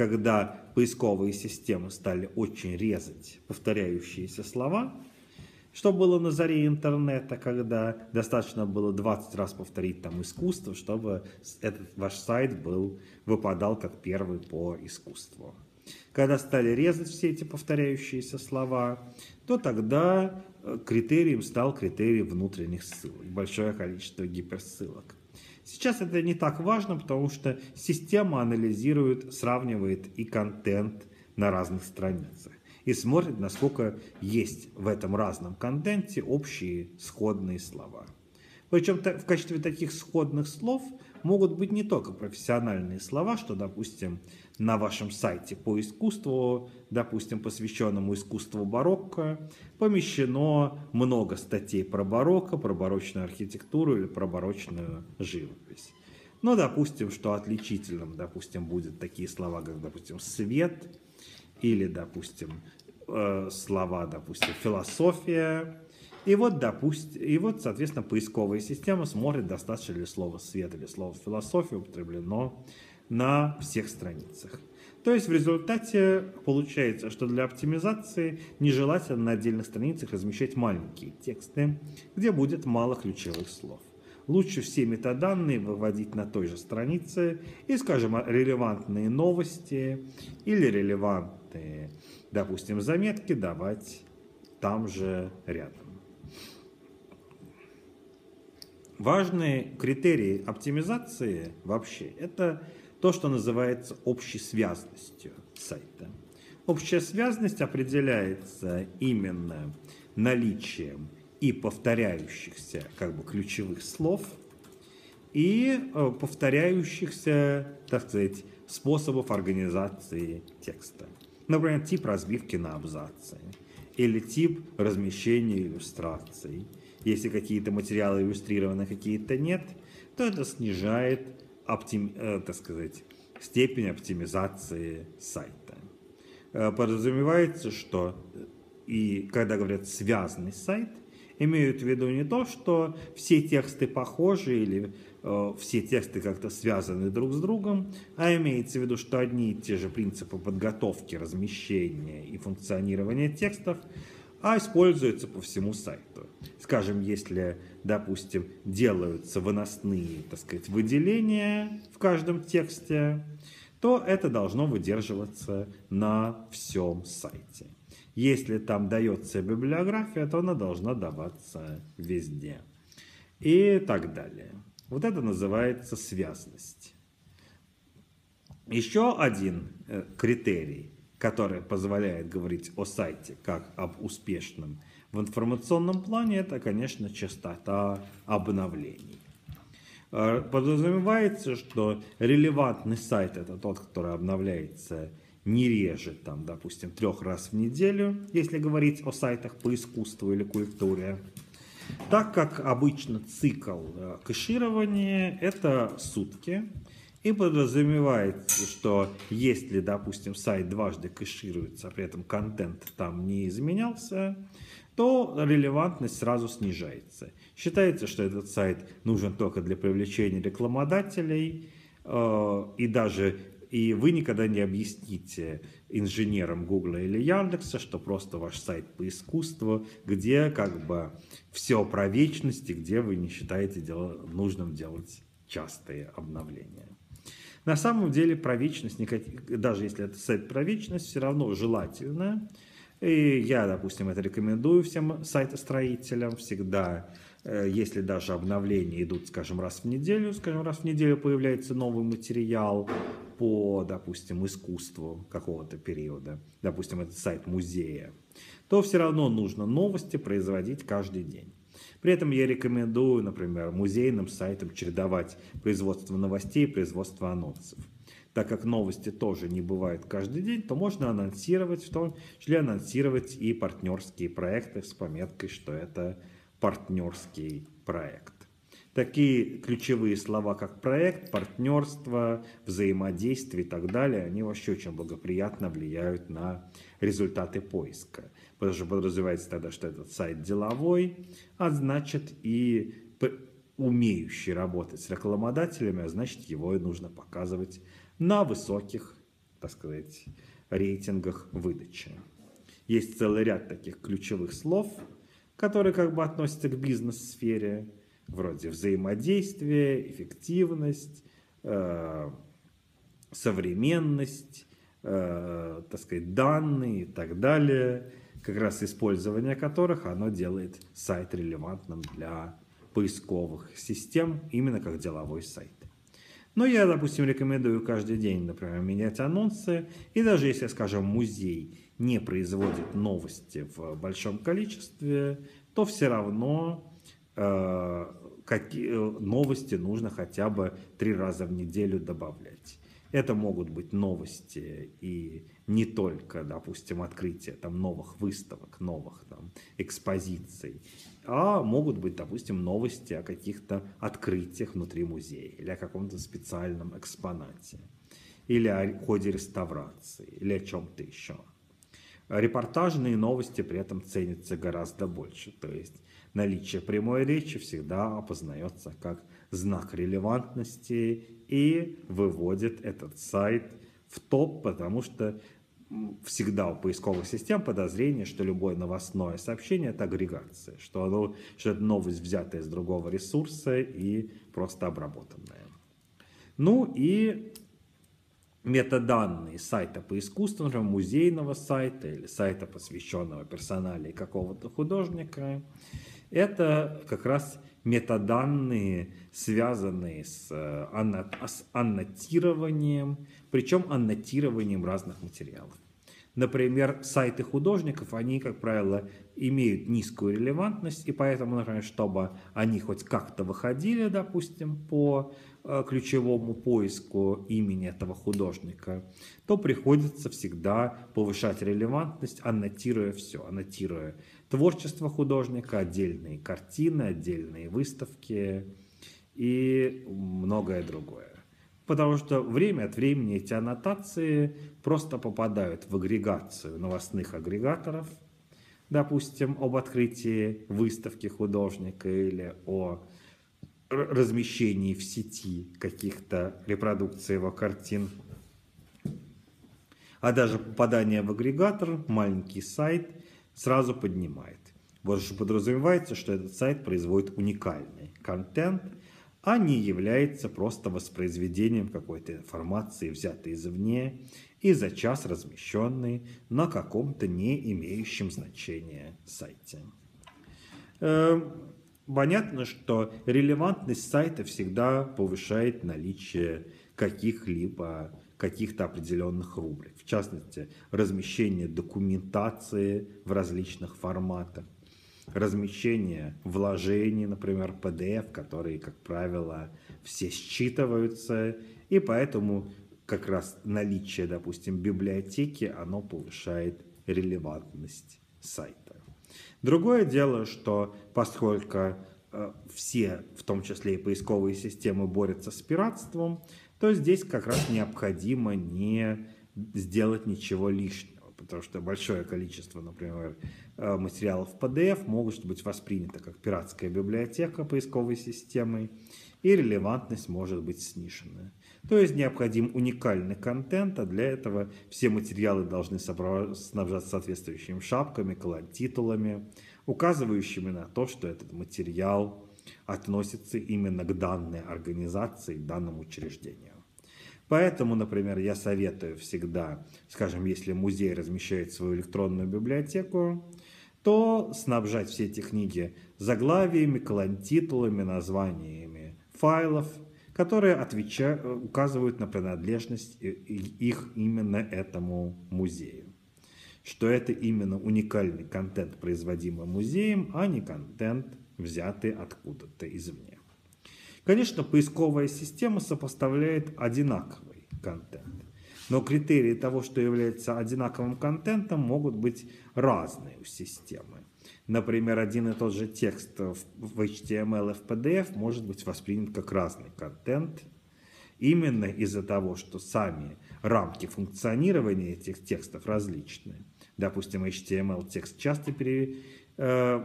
когда поисковые системы стали очень резать повторяющиеся слова. Что было на заре интернета, когда достаточно было двадцать раз повторить там искусство, чтобы этот ваш сайт был, выпадал как первый по искусству. Когда стали резать все эти повторяющиеся слова, то тогда критерием стал критерий внутренних ссылок, большое количество гиперссылок. Сейчас это не так важно, потому что система анализирует, сравнивает и контент на разных страницах и смотрит, насколько есть в этом разном контенте общие сходные слова. Причем в качестве таких сходных слов могут быть не только профессиональные слова, что, допустим, на вашем сайте по искусству, допустим, посвященному искусству барокко, помещено много статей про барокко, про барочную архитектуру или про барочную живопись. Но, допустим, что отличительным, допустим, будут такие слова, как, допустим, свет, или, допустим, э, слова, допустим, философия. И вот, допустим, и вот, соответственно, поисковая система смотрит, достаточно ли слова свет или слово философия употреблено на всех страницах. То есть в результате получается, что для оптимизации нежелательно на отдельных страницах размещать маленькие тексты, где будет мало ключевых слов. Лучше все метаданные выводить на той же странице и, скажем, релевантные новости или релевантные, допустим, заметки давать там же рядом. Важные критерии оптимизации вообще – это то, что называется общей связностью сайта. Общая связность определяется именно наличием и повторяющихся как бы ключевых слов и повторяющихся, так сказать, способов организации текста. Например, тип разбивки на абзацы или тип размещения иллюстраций. Если какие-то материалы иллюстрированы, какие-то нет, то это снижает оптим, э, так сказать, степень оптимизации сайта. Э, подразумевается, что и когда говорят «связанный сайт», имеют в виду не то, что все тексты похожи или э, все тексты как-то связаны друг с другом, а имеется в виду, что одни и те же принципы подготовки, размещения и функционирования текстов а используются по всему сайту. Скажем, если, допустим, делаются выносные, так сказать, выделения в каждом тексте, то это должно выдерживаться на всем сайте. Если там дается библиография, то она должна даваться везде. И так далее. Вот это называется связность. Еще один критерий, который позволяет говорить о сайте как об успешном в информационном плане, это, конечно, частота обновлений. Подразумевается, что релевантный сайт – это тот, который обновляется не реже, там, допустим, трех раз в неделю, если говорить о сайтах по искусству или культуре. Так как обычно цикл кэширования – это сутки, и подразумевается, что если, допустим, сайт дважды кэшируется, а при этом контент там не изменялся, то релевантность сразу снижается. Считается, что этот сайт нужен только для привлечения рекламодателей, и даже и вы никогда не объясните инженерам Гугла или Яндекса, что просто ваш сайт по искусству, где как бы все про вечность, и где вы не считаете дел- нужным делать частые обновления. На самом деле про вечность, даже если это сайт про вечность, все равно желательно. И я, допустим, это рекомендую всем сайтостроителям всегда. Если даже обновления идут, скажем, раз в неделю, скажем, раз в неделю появляется новый материал по, допустим, искусству какого-то периода, допустим, это сайт музея, то все равно нужно новости производить каждый день. При этом я рекомендую, например, музейным сайтам чередовать производство новостей и производство анонсов. Так как новости тоже не бывают каждый день, то можно анонсировать, в том числе анонсировать и партнерские проекты с пометкой, что это партнерский проект. Такие ключевые слова, как проект, партнерство, взаимодействие и так далее, они вообще очень благоприятно влияют на результаты поиска. Потому что подразумевается тогда, что этот сайт деловой, а значит и умеющий работать с рекламодателями, а значит его и нужно показывать на высоких, так сказать, рейтингах выдачи. Есть целый ряд таких ключевых слов, которые как бы относятся к бизнес-сфере, вроде взаимодействия, эффективность, э, современность, э, так сказать, данные и так далее, как раз использование которых оно делает сайт релевантным для поисковых систем, именно как деловой сайт. Но я, допустим, рекомендую каждый день, например, менять анонсы, и даже если, скажем, музей не производит новости в большом количестве, то все равно э, какие, новости нужно хотя бы три раза в неделю добавлять. Это могут быть новости и не только, допустим, открытие там, новых выставок, новых там, экспозиций, а могут быть, допустим, новости о каких-то открытиях внутри музея или о каком-то специальном экспонате, или о ходе реставрации, или о чем-то еще. Репортажные новости при этом ценятся гораздо больше, то есть наличие прямой речи всегда опознается как знак релевантности и выводит этот сайт в топ, потому что всегда у поисковых систем подозрение, что любое новостное сообщение – это агрегация, что, оно, что это новость, взятая из другого ресурса и просто обработанная. Ну и метаданные сайта по искусству, например, музейного сайта или сайта, посвященного персоналии какого-то художника, это как раз метаданные, связанные с, анно, с аннотированием, причем аннотированием разных материалов. Например, сайты художников, они, как правило, имеют низкую релевантность, и поэтому, например, чтобы они хоть как-то выходили, допустим, по э, ключевому поиску имени этого художника, то приходится всегда повышать релевантность, аннотируя все, аннотируя творчество художника, отдельные картины, отдельные выставки и многое другое. Потому что время от времени эти аннотации просто попадают в агрегацию новостных агрегаторов, допустим, об открытии выставки художника или о размещении в сети каких-то репродукций его картин. А даже попадание в агрегатор, маленький сайт, сразу поднимает. Вот же подразумевается, что этот сайт производит уникальный контент, а не является просто воспроизведением какой-то информации, взятой извне и за час размещенной на каком-то не имеющем значения сайте. Понятно, что релевантность сайта всегда повышает наличие каких-либо каких-то определенных рубрик. В частности, размещение документации в различных форматах, размещение вложений, например, пи ди эф, которые, как правило, все считываются, и поэтому как раз наличие, допустим, библиотеки, оно повышает релевантность сайта. Другое дело, что поскольку э, все, в том числе и поисковые системы, борются с пиратством, то здесь как раз необходимо не сделать ничего лишнего, потому что большое количество, например, материалов пи ди эф могут быть восприняты как пиратская библиотека поисковой системой, и релевантность может быть снижена. То есть необходим уникальный контент, а для этого все материалы должны снабжаться соответствующими шапками, колонтитулами, указывающими на то, что этот материал относится именно к данной организации, к данному учреждению. Поэтому, например, я советую всегда, скажем, если музей размещает свою электронную библиотеку, то снабжать все эти книги заглавиями, колонтитулами, названиями файлов, которые отвечают, указывают на принадлежность их именно этому музею. Что это именно уникальный контент, производимый музеем, а не контент, взятый откуда-то извне. Конечно, поисковая система сопоставляет одинаковый контент, но критерии того, что является одинаковым контентом, могут быть разные у системы. Например, один и тот же текст в эйч ти эм эл и в пи ди эф может быть воспринят как разный контент, именно из-за того, что сами рамки функционирования этих текстов различны. Допустим, эйч ти эм эл текст часто пере, э,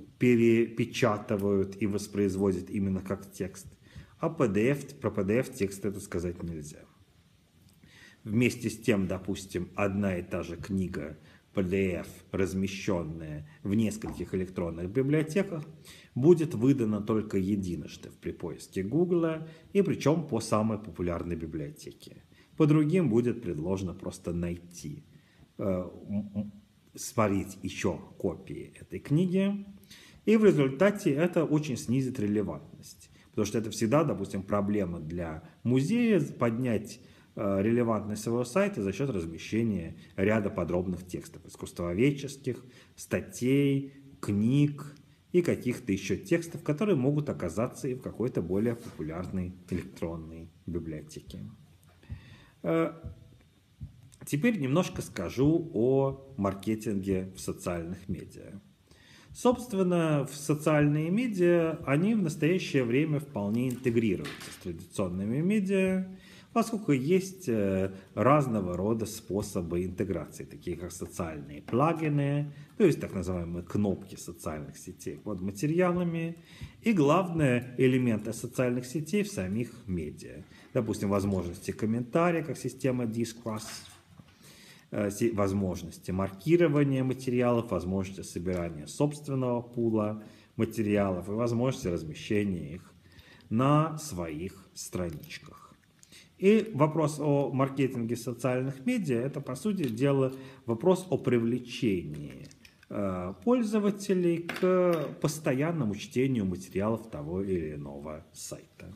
перепечатывают и воспроизводят именно как текст, а пи ди эф, про пи ди эф текст это сказать нельзя. Вместе с тем, допустим, одна и та же книга пи ди эф, размещенное в нескольких электронных библиотеках, будет выдано только единожды при поиске Google, и причем по самой популярной библиотеке. По другим будет предложено просто найти, смотреть еще копии этой книги, и в результате это очень снизит релевантность. Потому что это всегда, допустим, проблема для музея поднять релевантность своего сайта за счет размещения ряда подробных текстов, искусствоведческих, статей, книг и каких-то еще текстов, которые могут оказаться и в какой-то более популярной электронной библиотеке. Теперь немножко скажу о маркетинге в социальных медиа. Собственно, в социальные медиа, они в настоящее время вполне интегрируются с традиционными медиа, поскольку есть разного рода способы интеграции, такие как социальные плагины, то есть так называемые кнопки социальных сетей под материалами, и главное, элементы социальных сетей в самих медиа. Допустим, возможности комментария, как система Disqus, возможности маркирования материалов, возможности собирания собственного пула материалов и возможности размещения их на своих страничках. И вопрос о маркетинге социальных медиа – это, по сути дела, вопрос о привлечении пользователей к постоянному чтению материалов того или иного сайта.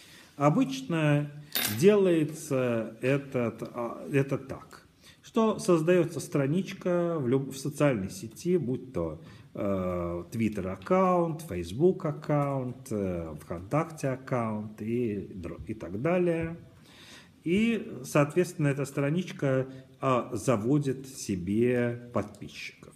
Обычно делается это, это так, что создается страничка в, люб... в социальной сети, будь то Twitter аккаунт, Facebook аккаунт, э, ВКонтакте аккаунт и, и так далее. И, соответственно, эта страничка э, заводит себе подписчиков.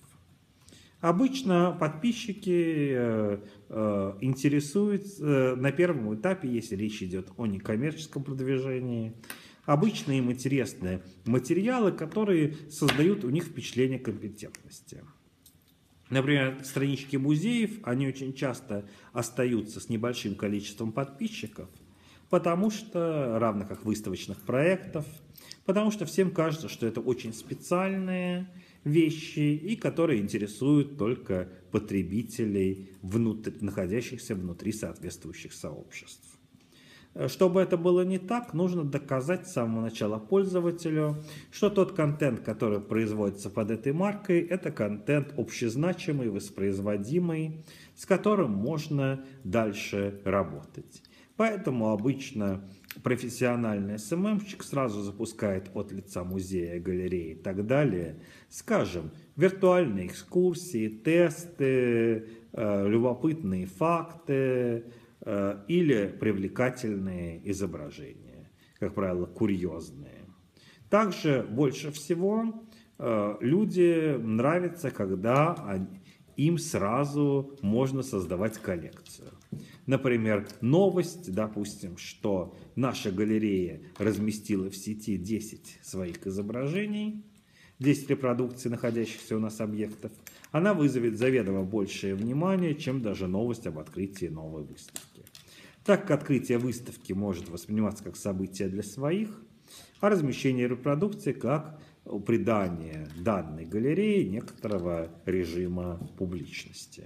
Обычно подписчики э, э, интересуются э, на первом этапе, если речь идет о некоммерческом продвижении. Обычно им интересны материалы, которые создают у них впечатление компетентности. Например, странички музеев, они очень часто остаются с небольшим количеством подписчиков, потому что, равно как выставочных проектов, потому что всем кажется, что это очень специальные вещи, и которые интересуют только потребителей, внутри, находящихся внутри соответствующих сообществ. Чтобы это было не так, нужно доказать с самого начала пользователю, что тот контент, который производится под этой маркой, это контент общезначимый, воспроизводимый, с которым можно дальше работать. Поэтому обычно профессиональный эс эм эм-щик сразу запускает от лица музея, галереи и так далее, скажем, виртуальные экскурсии, тесты, э, любопытные факты, или привлекательные изображения, как правило, курьезные. Также больше всего э, люди нравится, когда они, им сразу можно создавать коллекцию. Например, новость, допустим, что наша галерея разместила в сети десять своих изображений, десять репродукций находящихся у нас объектов, она вызовет заведомо большее внимание, чем даже новость об открытии новой выставки. Так как открытие выставки может восприниматься как событие для своих, а размещение репродукции как придание данной галереи некоторого режима публичности.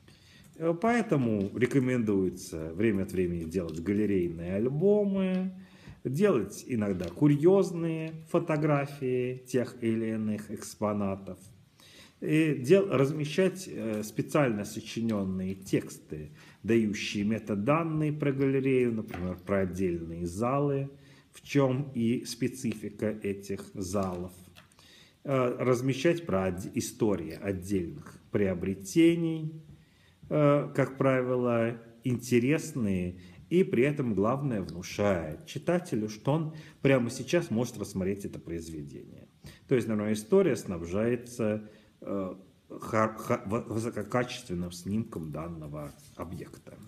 Поэтому рекомендуется время от времени делать галерейные альбомы, делать иногда курьезные фотографии тех или иных экспонатов, и дел, размещать специально сочиненные тексты, дающие метаданные про галерею, например, про отдельные залы, в чем и специфика этих залов. Размещать про истории отдельных приобретений, как правило, интересные, и при этом, главное, внушает читателю, что он прямо сейчас может рассмотреть это произведение. То есть, например, история снабжается высококачественным снимком данного объекта.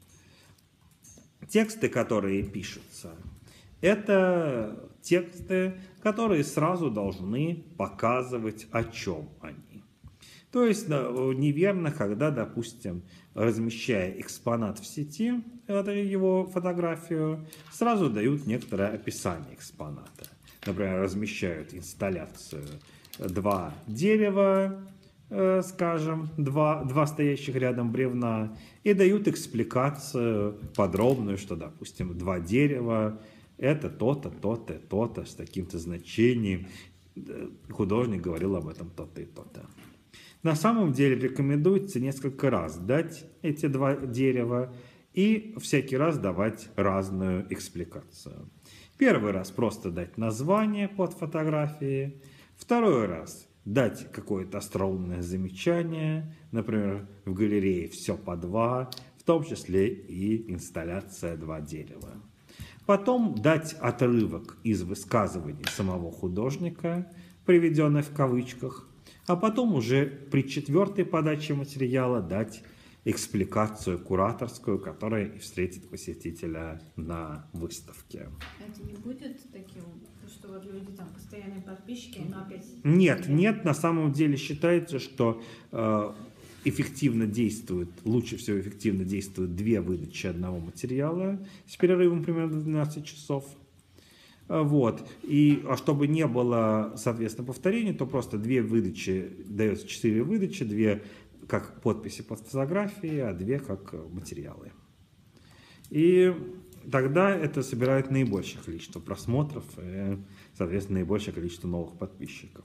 Тексты, которые пишутся, это тексты, которые сразу должны показывать, о чем они. То есть неверно, когда, допустим, размещая экспонат в сети, его фотографию, сразу дают некоторое описание экспоната. Например, размещают инсталляцию два дерева, э, скажем, два, два стоящих рядом бревна, и дают экспликацию подробную, что, допустим, два дерева – это то-то, то-то, то-то, с таким-то значением. Художник говорил об этом то-то и то-то. На самом деле рекомендуется несколько раз дать эти два дерева и всякий раз давать разную экспликацию. Первый раз просто дать название под фотографией, второй раз дать какое-то остроумное замечание, например, в галерее все по два, в том числе и инсталляция «Два дерева». Потом дать отрывок из высказываний самого художника, приведенный в кавычках, а потом уже при четвертой подаче материала дать экспликацию кураторскую, которая и встретит посетителя на выставке. Это не будет таким, что вот люди там постоянные подписчики, но опять... Нет, нет, на самом деле считается, что э, эффективно действует, лучше всего эффективно действуют две выдачи одного материала с перерывом примерно двенадцать часов. Вот. И, а чтобы не было, соответственно, повторений, то просто две выдачи, дается четыре выдачи, две как подписи под фотографией, а две как материалы. И тогда это собирает наибольшее количество просмотров и, соответственно, наибольшее количество новых подписчиков.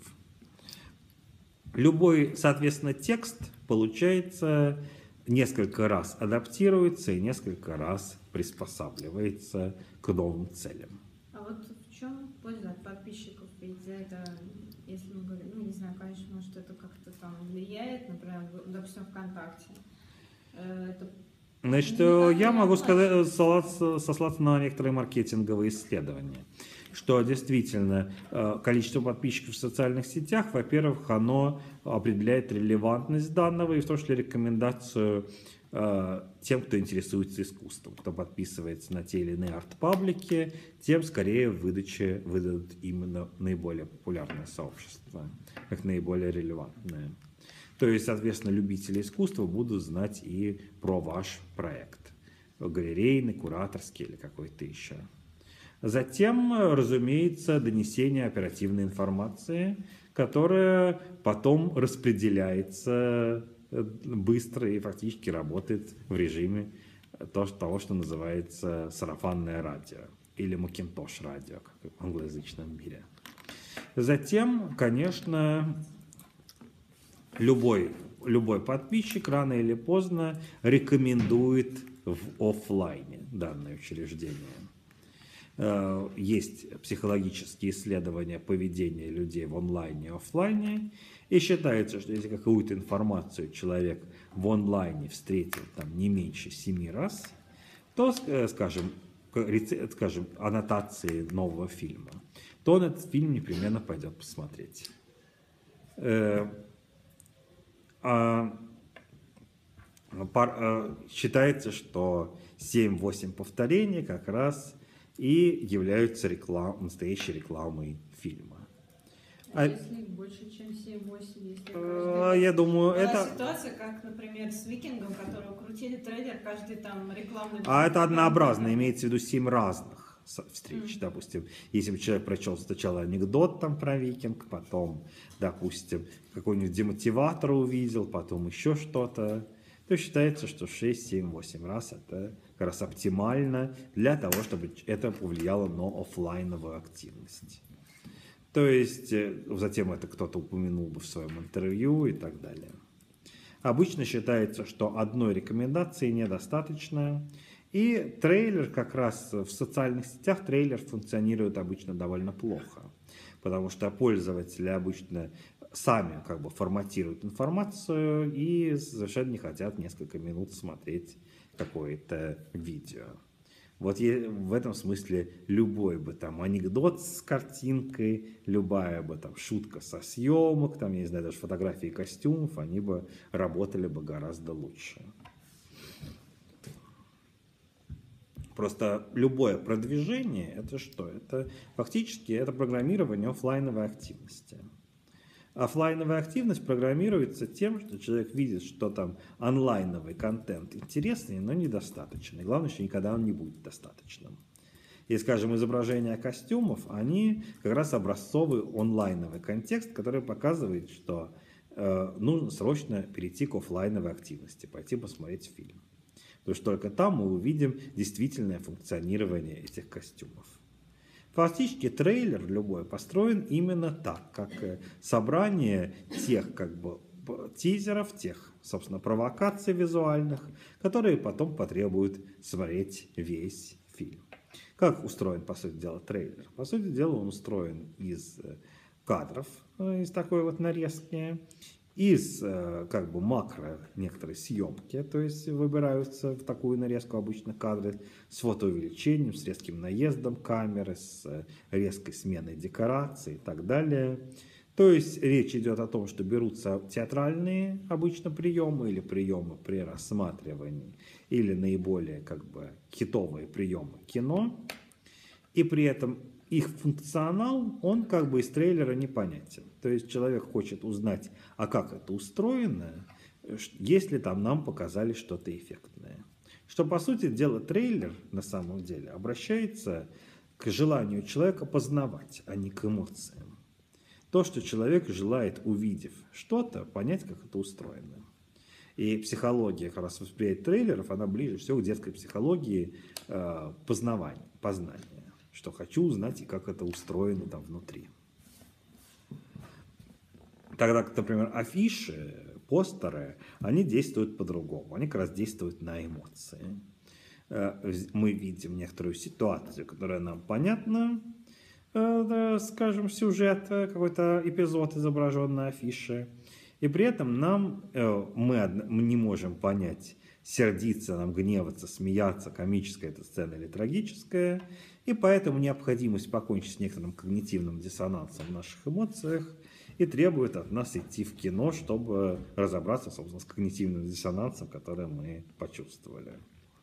Любой, соответственно, текст, получается, несколько раз адаптируется и несколько раз приспосабливается к новым целям. А вот в чем польза от подписчиков? Ведь это, если мы говорим, ну не знаю, конечно, может это как-то там влияет, например, допустим, ВКонтакте. Это Значит, я могу сказать, сослаться, сослаться на некоторые маркетинговые исследования, что действительно количество подписчиков в социальных сетях, во-первых, оно определяет релевантность данного и в том числе рекомендацию тем, кто интересуется искусством, кто подписывается на те или иные арт-паблики, тем скорее в выдаче выдадут именно наиболее популярное сообщество, как наиболее релевантное. То есть, соответственно, любители искусства будут знать и про ваш проект, галерейный, кураторский или какой-то еще. Затем, разумеется, донесение оперативной информации, которая потом распределяется быстро и фактически работает в режиме того, что называется сарафанное радио или Макинтош радио, как в англоязычном мире. Затем, конечно, любой, любой подписчик рано или поздно рекомендует в офлайне данное учреждение. Есть психологические исследования поведения людей в онлайне и офлайне, и считается, что если какую-то информацию человек в онлайне встретил там не меньше семи раз, то, скажем, скажем, аннотации нового фильма, то он этот фильм непременно пойдет посмотреть. А считается, что семь-восемь повторений как раз и являются реклам, настоящей рекламой фильма. А, а если больше, чем семь-восемь, если каждый... Я думаю, была это... ситуация, как, например, с Викингом, которого крутили трейлер, каждый там рекламный... А это однообразно, имеется в виду семь разных встреч, mm-hmm. допустим. Если бы человек прочел сначала анекдот там про Викинг, потом, допустим, какой-нибудь демотиватор увидел, потом еще что-то, то считается, что шесть, семь, восемь раз это как раз оптимально для того, чтобы это повлияло на офлайновую активность. То есть, затем это кто-то упомянул бы в своем интервью и так далее. Обычно считается, что одной рекомендации недостаточно, и трейлер как раз в социальных сетях трейлер функционирует обычно довольно плохо, потому что пользователи обычно сами как бы форматируют информацию и совершенно не хотят несколько минут смотреть какое-то видео. Вот в этом смысле любой бы там анекдот с картинкой, любая бы там шутка со съемок, там, я не знаю, даже фотографии костюмов, они бы работали бы гораздо лучше. Просто любое продвижение, это что? Это фактически это программирование офлайновой активности. Офлайновая активность программируется тем, что человек видит, что там онлайновый контент интересный, но недостаточный. Главное, что никогда он не будет достаточным. И, скажем, изображения костюмов, они как раз образцовый онлайновый контекст, который показывает, что э, нужно срочно перейти к офлайновой активности, пойти посмотреть фильм. Потому что только там мы увидим действительное функционирование этих костюмов. Фактически трейлер любой построен именно так, как собрание тех как бы тизеров, тех, собственно, провокаций визуальных, которые потом потребуют смотреть весь фильм. Как устроен, по сути дела, трейлер? По сути дела, он устроен из кадров, из такой вот нарезки, из как бы макро некоторой съемки, то есть выбираются в такую нарезку обычно кадры с фотоувеличением, с резким наездом камеры, с резкой сменой декораций и так далее. То есть речь идет о том, что берутся театральные обычно приемы или приемы при рассматривании, или наиболее как бы хитовые приемы кино, и при этом их функционал, он как бы из трейлера непонятен. То есть человек хочет узнать, а как это устроено, если там нам показали что-то эффектное. Что, по сути дела, трейлер на самом деле обращается к желанию человека познавать, а не к эмоциям. То, что человек желает, увидев что-то, понять, как это устроено. И психология как раз восприятия трейлеров, она ближе всего к детской психологии э, познавания, познания. Что хочу узнать, и как это устроено там внутри. Тогда, как, например, афиши, постеры, они действуют по-другому. Они как раз действуют на эмоции. Мы видим некоторую ситуацию, которая нам понятна, скажем, сюжет, какой-то эпизод изображен на афише. И при этом нам, мы не можем понять, сердиться, нам гневаться, смеяться, комическая эта сцена или трагическая. И поэтому необходимость покончить с некоторым когнитивным диссонансом в наших эмоциях и требует от нас идти в кино, чтобы разобраться, собственно, с когнитивным диссонансом, который мы почувствовали.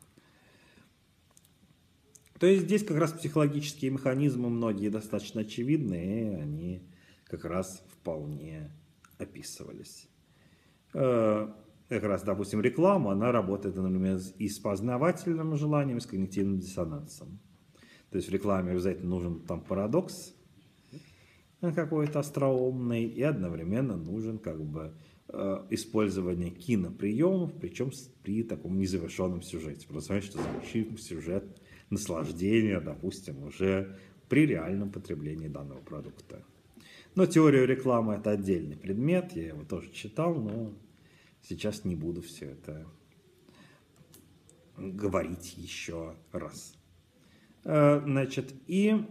То есть здесь как раз психологические механизмы многие достаточно очевидны, и они как раз вполне описывались. Как раз, допустим, реклама, она работает, например, и с познавательным желанием, и с когнитивным диссонансом. То есть в рекламе обязательно нужен там парадокс какой-то остроумный, и одновременно нужен как бы использование киноприемов, причем при таком незавершенном сюжете. Просто что завершим сюжет наслаждения, допустим, уже при реальном потреблении данного продукта. Но теорию рекламы — это отдельный предмет, я его тоже читал, но сейчас не буду все это говорить еще раз. Значит, и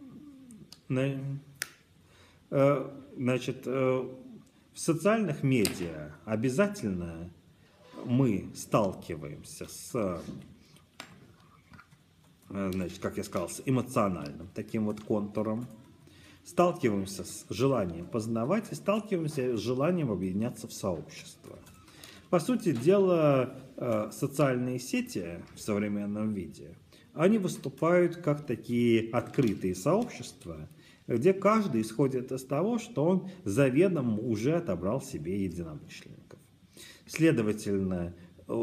значит, в социальных медиа обязательно мы сталкиваемся с, значит, как я сказал, с эмоциональным таким вот контуром, сталкиваемся с желанием познавать и сталкиваемся с желанием объединяться в сообщество. По сути дела, социальные сети в современном виде, они выступают как такие открытые сообщества, где каждый исходит из того, что он заведомо уже отобрал себе единомышленников. Следовательно,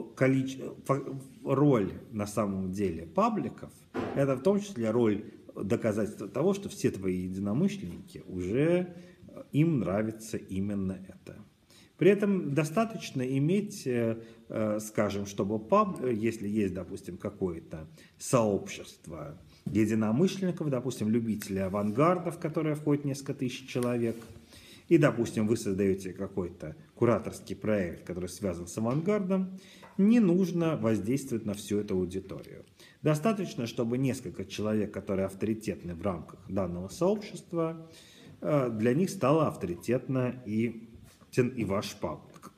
роль на самом деле пабликов – это в том числе роль доказательства того, что все твои единомышленники уже им нравится именно это. При этом достаточно иметь, скажем, чтобы паб, если есть, допустим, какое-то сообщество единомышленников, допустим, любителей авангарда, в которое входит несколько тысяч человек, и, допустим, вы создаете какой-то кураторский проект, который связан с авангардом, не нужно воздействовать на всю эту аудиторию. Достаточно, чтобы несколько человек, которые авторитетны в рамках данного сообщества, для них стало авторитетно и и ваш паблик.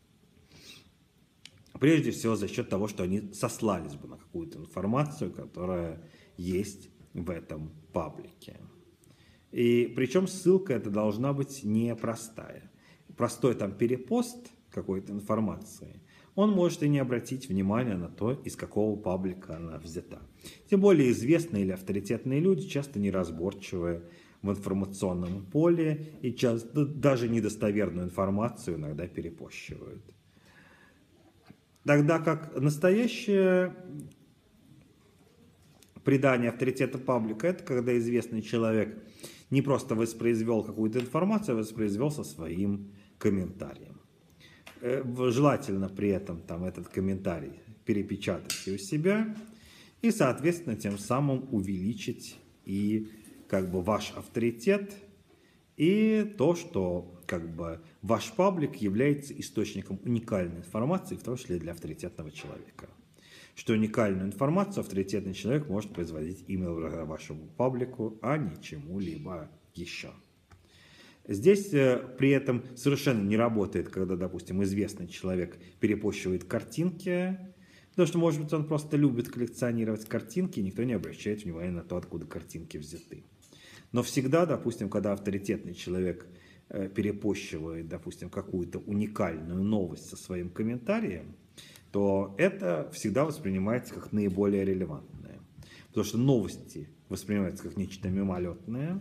Прежде всего за счет того, что они сослались бы на какую-то информацию, которая есть в этом паблике. И причем ссылка эта должна быть непростая. Простой там перепост какой-то информации, он может и не обратить внимания на то, из какого паблика она взята. Тем более известные или авторитетные люди часто неразборчивые в информационном поле и часто даже недостоверную информацию иногда перепощивают. Тогда как настоящая придание авторитета паблика – это когда известный человек не просто воспроизвел какую-то информацию, а воспроизвел со своим комментарием. Желательно при этом там, этот комментарий перепечатать у себя и, соответственно, тем самым увеличить и как бы ваш авторитет, и то, что как бы ваш паблик является источником уникальной информации, в том числе для авторитетного человека. Что уникальную информацию авторитетный человек может производить именно благодаря вашему паблику, а не чему-либо еще. Здесь при этом совершенно не работает, когда, допустим, известный человек перепощивает картинки, потому что, может быть, он просто любит коллекционировать картинки, и никто не обращает внимания на то, откуда картинки взяты. Но всегда, допустим, когда авторитетный человек перепощивает, допустим, какую-то уникальную новость со своим комментарием, то это всегда воспринимается как наиболее релевантное. Потому что новости воспринимаются как нечто мимолетное,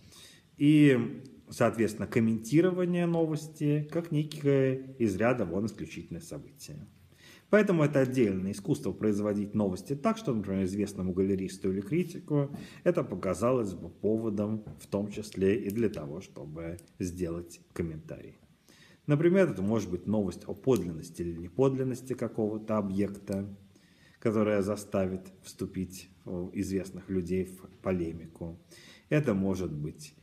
и, соответственно, комментирование новости как некое из ряда вон исключительное событие. Поэтому это отдельное искусство производить новости так, что, например, известному галеристу или критику это показалось бы поводом, в том числе и для того, чтобы сделать комментарий. Например, это может быть новость о подлинности или неподлинности какого-то объекта, которая заставит вступить известных людей в полемику. Это может быть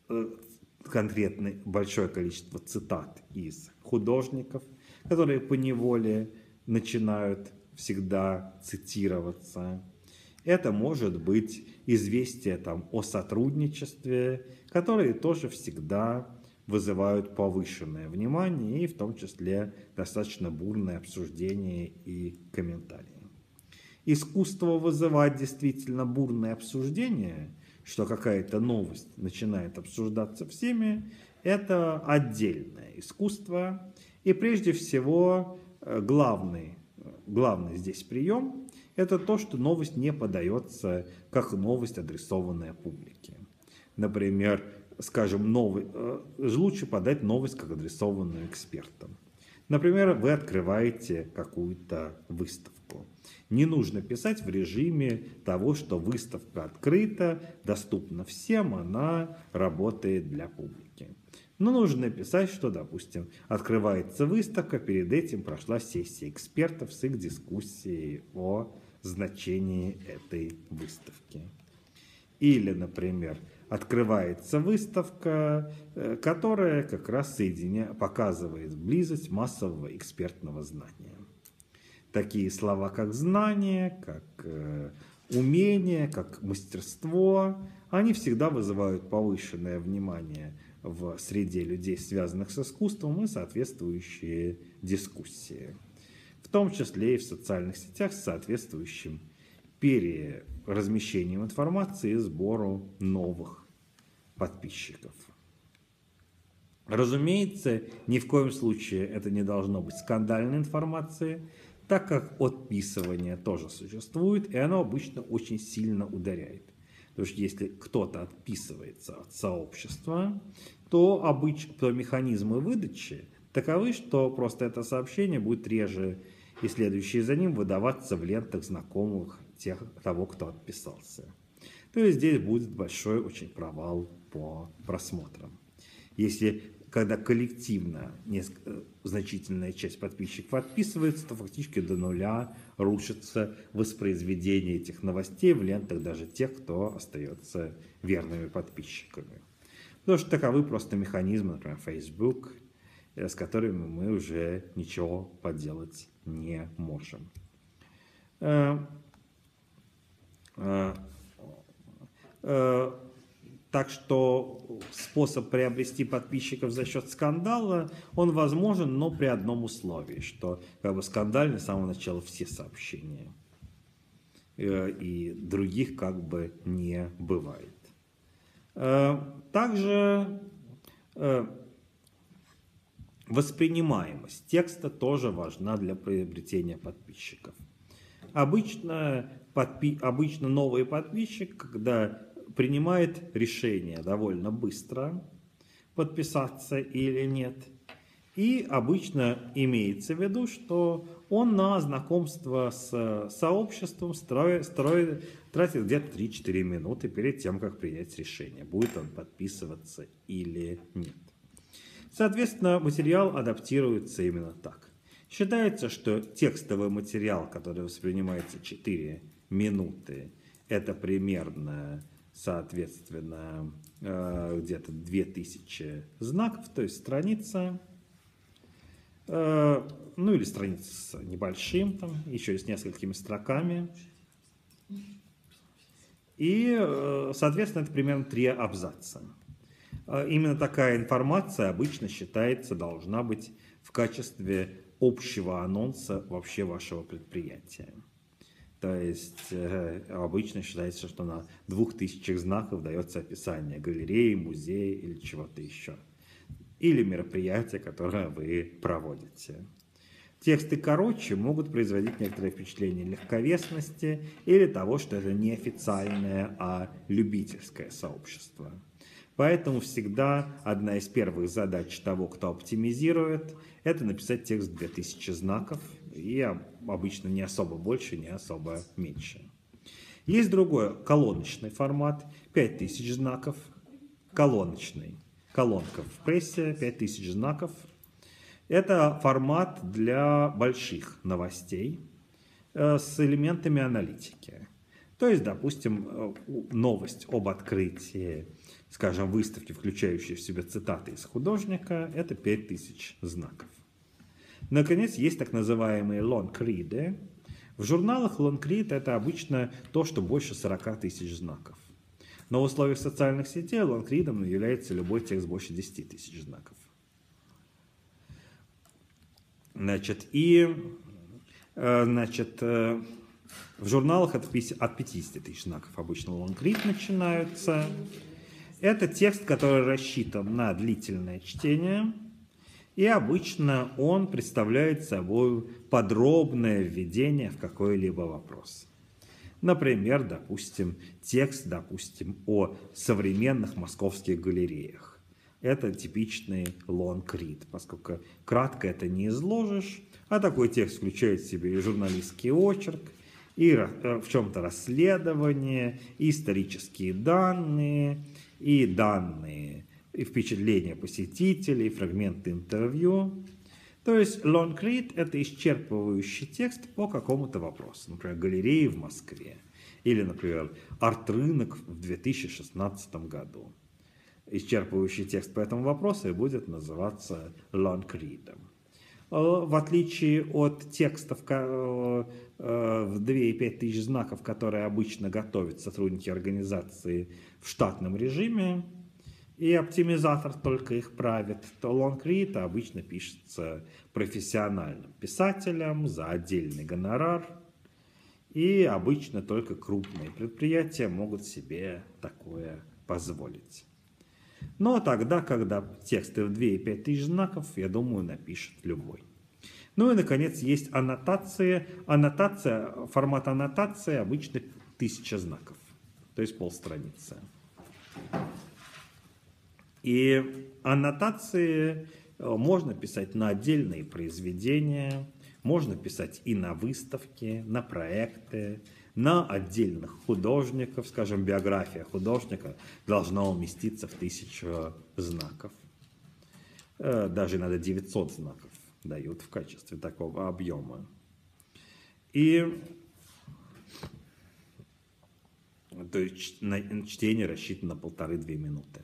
конкретное большое количество цитат из художников, которые поневоле начинают всегда цитироваться. Это может быть известие там, о сотрудничестве, которые тоже всегда вызывают повышенное внимание и в том числе достаточно бурное обсуждение и комментарии. Искусство вызывать действительно бурное обсуждение, что какая-то новость начинает обсуждаться всеми, это отдельное искусство. И прежде всего главный, главный здесь прием – это то, что новость не подается как новость, адресованная публике. Например, скажем, новый, лучше подать новость как адресованную экспертам. Например, вы открываете какую-то выставку. Не нужно писать в режиме того, что выставка открыта, доступна всем, она работает для публики. Но нужно написать, что, допустим, открывается выставка, перед этим прошла сессия экспертов с их дискуссией о значении этой выставки. Или, например, открывается выставка, которая как раз соединя... показывает близость массового экспертного знания. Такие слова, как знание, как э, умение, как мастерство, они всегда вызывают повышенное внимание в среде людей, связанных с искусством, и соответствующие дискуссии. В том числе и в социальных сетях с соответствующим переразмещением информации и сбору новых подписчиков. Разумеется, ни в коем случае это не должно быть скандальной информацией, так как отписывание тоже существует, и оно обычно очень сильно ударяет. Потому что если кто-то отписывается от сообщества, то, обыч... то механизмы выдачи таковы, что просто это сообщение будет реже и следующие за ним выдаваться в лентах знакомых тех, того, кто отписался. То есть здесь будет большой очень провал по просмотрам. Если когда коллективно несколько, значительная часть подписчиков отписывается, то фактически до нуля рушится воспроизведение этих новостей в лентах даже тех, кто остается верными подписчиками. Потому что таковы просто механизмы, например, Facebook, с которыми мы уже ничего поделать не можем. Так что способ приобрести подписчиков за счет скандала, он возможен, но при одном условии, что как бы скандальны с самого начала все сообщения. И других как бы не бывает. Также воспринимаемость текста тоже важна для приобретения подписчиков. Обычно, подпи- обычно новый подписчик, когда принимает решение довольно быстро, подписаться или нет, И обычно имеется в виду, что он на знакомство с сообществом строит, строит, тратит где-то три-четыре минуты перед тем, как принять решение, будет он подписываться или нет. Соответственно, материал адаптируется именно так. Считается, что текстовый материал, который воспринимается четыре минуты, это примерно, соответственно, где-то две тысячи знаков, то есть страница. Ну или страница с небольшим, там, еще и с несколькими строками. И, соответственно, это примерно три абзаца. Именно такая информация обычно считается должна быть в качестве общего анонса вообще вашего предприятия. То есть обычно считается, что на двух тысячах знаков дается описание галереи, музея или чего-то еще. Или мероприятия, которое вы проводите. Тексты короче могут производить некоторое впечатление легковесности или того, что это не официальное, а любительское сообщество. Поэтому всегда одна из первых задач того, кто оптимизирует, это написать текст в две тысячи знаков, и обычно не особо больше, не особо меньше. Есть другой колоночный формат, пять тысяч знаков, колоночный. Колонка в прессе, пять тысяч знаков. Это формат для больших новостей э, с элементами аналитики. То есть, допустим, новость об открытии, скажем, выставки, включающей в себя цитаты из художника, это пять тысяч знаков. Наконец, есть так называемые лонгриды. В журналах лонгрид это обычно то, что больше сорока тысяч знаков. Но в условиях социальных сетей лонгридом является любой текст больше десяти тысяч знаков. Значит, и значит, в журналах от пятидесяти тысяч знаков обычно лонгрид начинаются. Это текст, который рассчитан на длительное чтение, и обычно он представляет собой подробное введение в какой-либо вопрос. Например, допустим, текст, допустим, о современных московских галереях. Это типичный long read, поскольку кратко это не изложишь, а такой текст включает в себя и журналистский очерк, и в чем-то расследование, и исторические данные, и данные, и впечатления посетителей, и фрагменты интервью. То есть long read – это исчерпывающий текст по какому-то вопросу. Например, галереи в Москве. Или, например, арт-рынок в две тысячи шестнадцатом году. Исчерпывающий текст по этому вопросу и будет называться long read. В отличие от текстов в две и пять тысяч знаков, которые обычно готовят сотрудники организации в штатном режиме, и оптимизатор только их правит, то long read обычно пишется профессиональным писателем за отдельный гонорар, и обычно только крупные предприятия могут себе такое позволить. Но тогда, когда тексты в две и пять тысяч знаков, я думаю, напишет любой. Ну и, наконец, есть аннотации. Аннотация, формат аннотации обычно тысяча знаков, то есть полстраницы. И аннотации можно писать на отдельные произведения, можно писать и на выставки, на проекты, на отдельных художников. Скажем, биография художника должна уместиться в тысячу знаков. Даже иногда девятьсот знаков дают в качестве такого объема. И то есть чтение рассчитано на полторы-две минуты.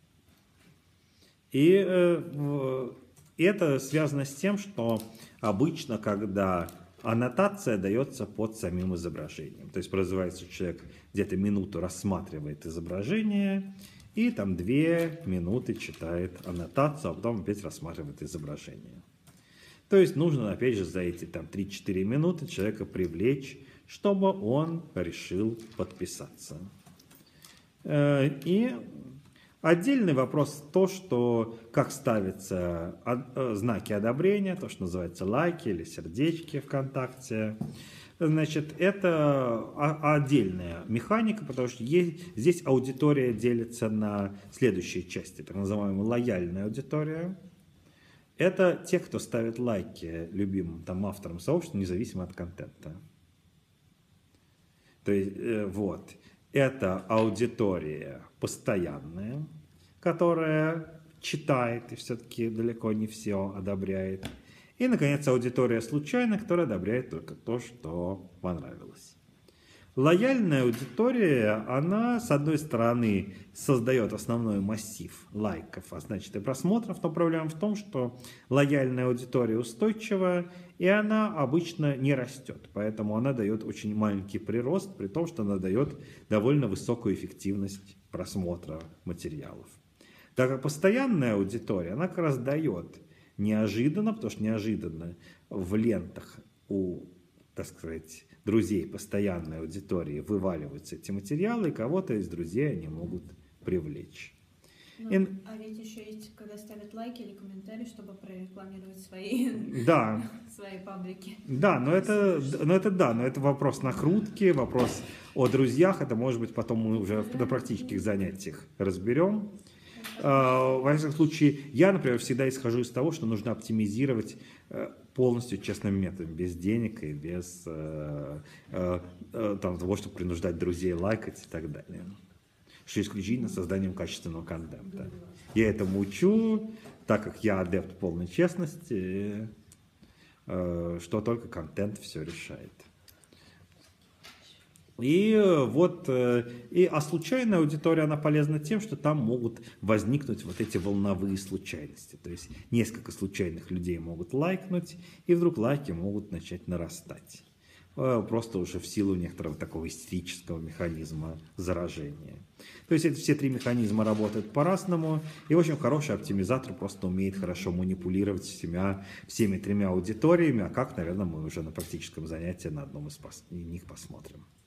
И э, это связано с тем, что обычно, когда аннотация дается под самим изображением, то есть производится человек где-то минуту рассматривает изображение, и там две минуты читает аннотацию, а потом опять рассматривает изображение. То есть нужно, опять же, за эти там три-четыре минуты человека привлечь, чтобы он решил подписаться. И отдельный вопрос то, что как ставятся знаки одобрения, то, что называется лайки или сердечки ВКонтакте. Значит, это отдельная механика, потому что есть, здесь аудитория делится на следующие части, так называемая лояльная аудитория. Это те, кто ставит лайки любимым там авторам сообщества, независимо от контента. То есть, э, вот, это аудитория постоянная, которая читает и все-таки далеко не все одобряет. И, наконец, аудитория случайная, которая одобряет только то, что понравилось. Лояльная аудитория, она, с одной стороны, создает основной массив лайков, а значит и просмотров, но проблема в том, что лояльная аудитория устойчива, и она обычно не растет, поэтому она дает очень маленький прирост, при том, что она дает довольно высокую эффективность просмотра материалов. Так как постоянная аудитория, она как раз дает неожиданно, потому что неожиданно в лентах у, так сказать, друзей постоянной аудитории вываливаются эти материалы, и кого-то из друзей они могут привлечь. Ну, и... А ведь еще есть, когда ставят лайки или комментарии, чтобы прорекламировать свои, да. свои паблики. Да, но это, но это да, но это вопрос накрутки, вопрос о друзьях, это может быть потом мы уже на практических занятиях разберем. Во всяком случае, я, например, всегда исхожу из того, что нужно оптимизировать полностью честным методом, без денег и без э, э, там, того, чтобы принуждать друзей лайкать и так далее. Что исключительно созданием качественного контента. Я этому учу, так как я адепт полной честности, э, что только контент все решает. И вот, и, а случайная аудитория, она полезна тем, что там могут возникнуть вот эти волновые случайности. То есть несколько случайных людей могут лайкнуть, и вдруг лайки могут начать нарастать. Просто уже в силу некоторого такого истерического механизма заражения. То есть эти все три механизма работают по-разному, и очень хороший оптимизатор просто умеет хорошо манипулировать всеми, всеми тремя аудиториями, а как, наверное, мы уже на практическом занятии на одном из них посмотрим.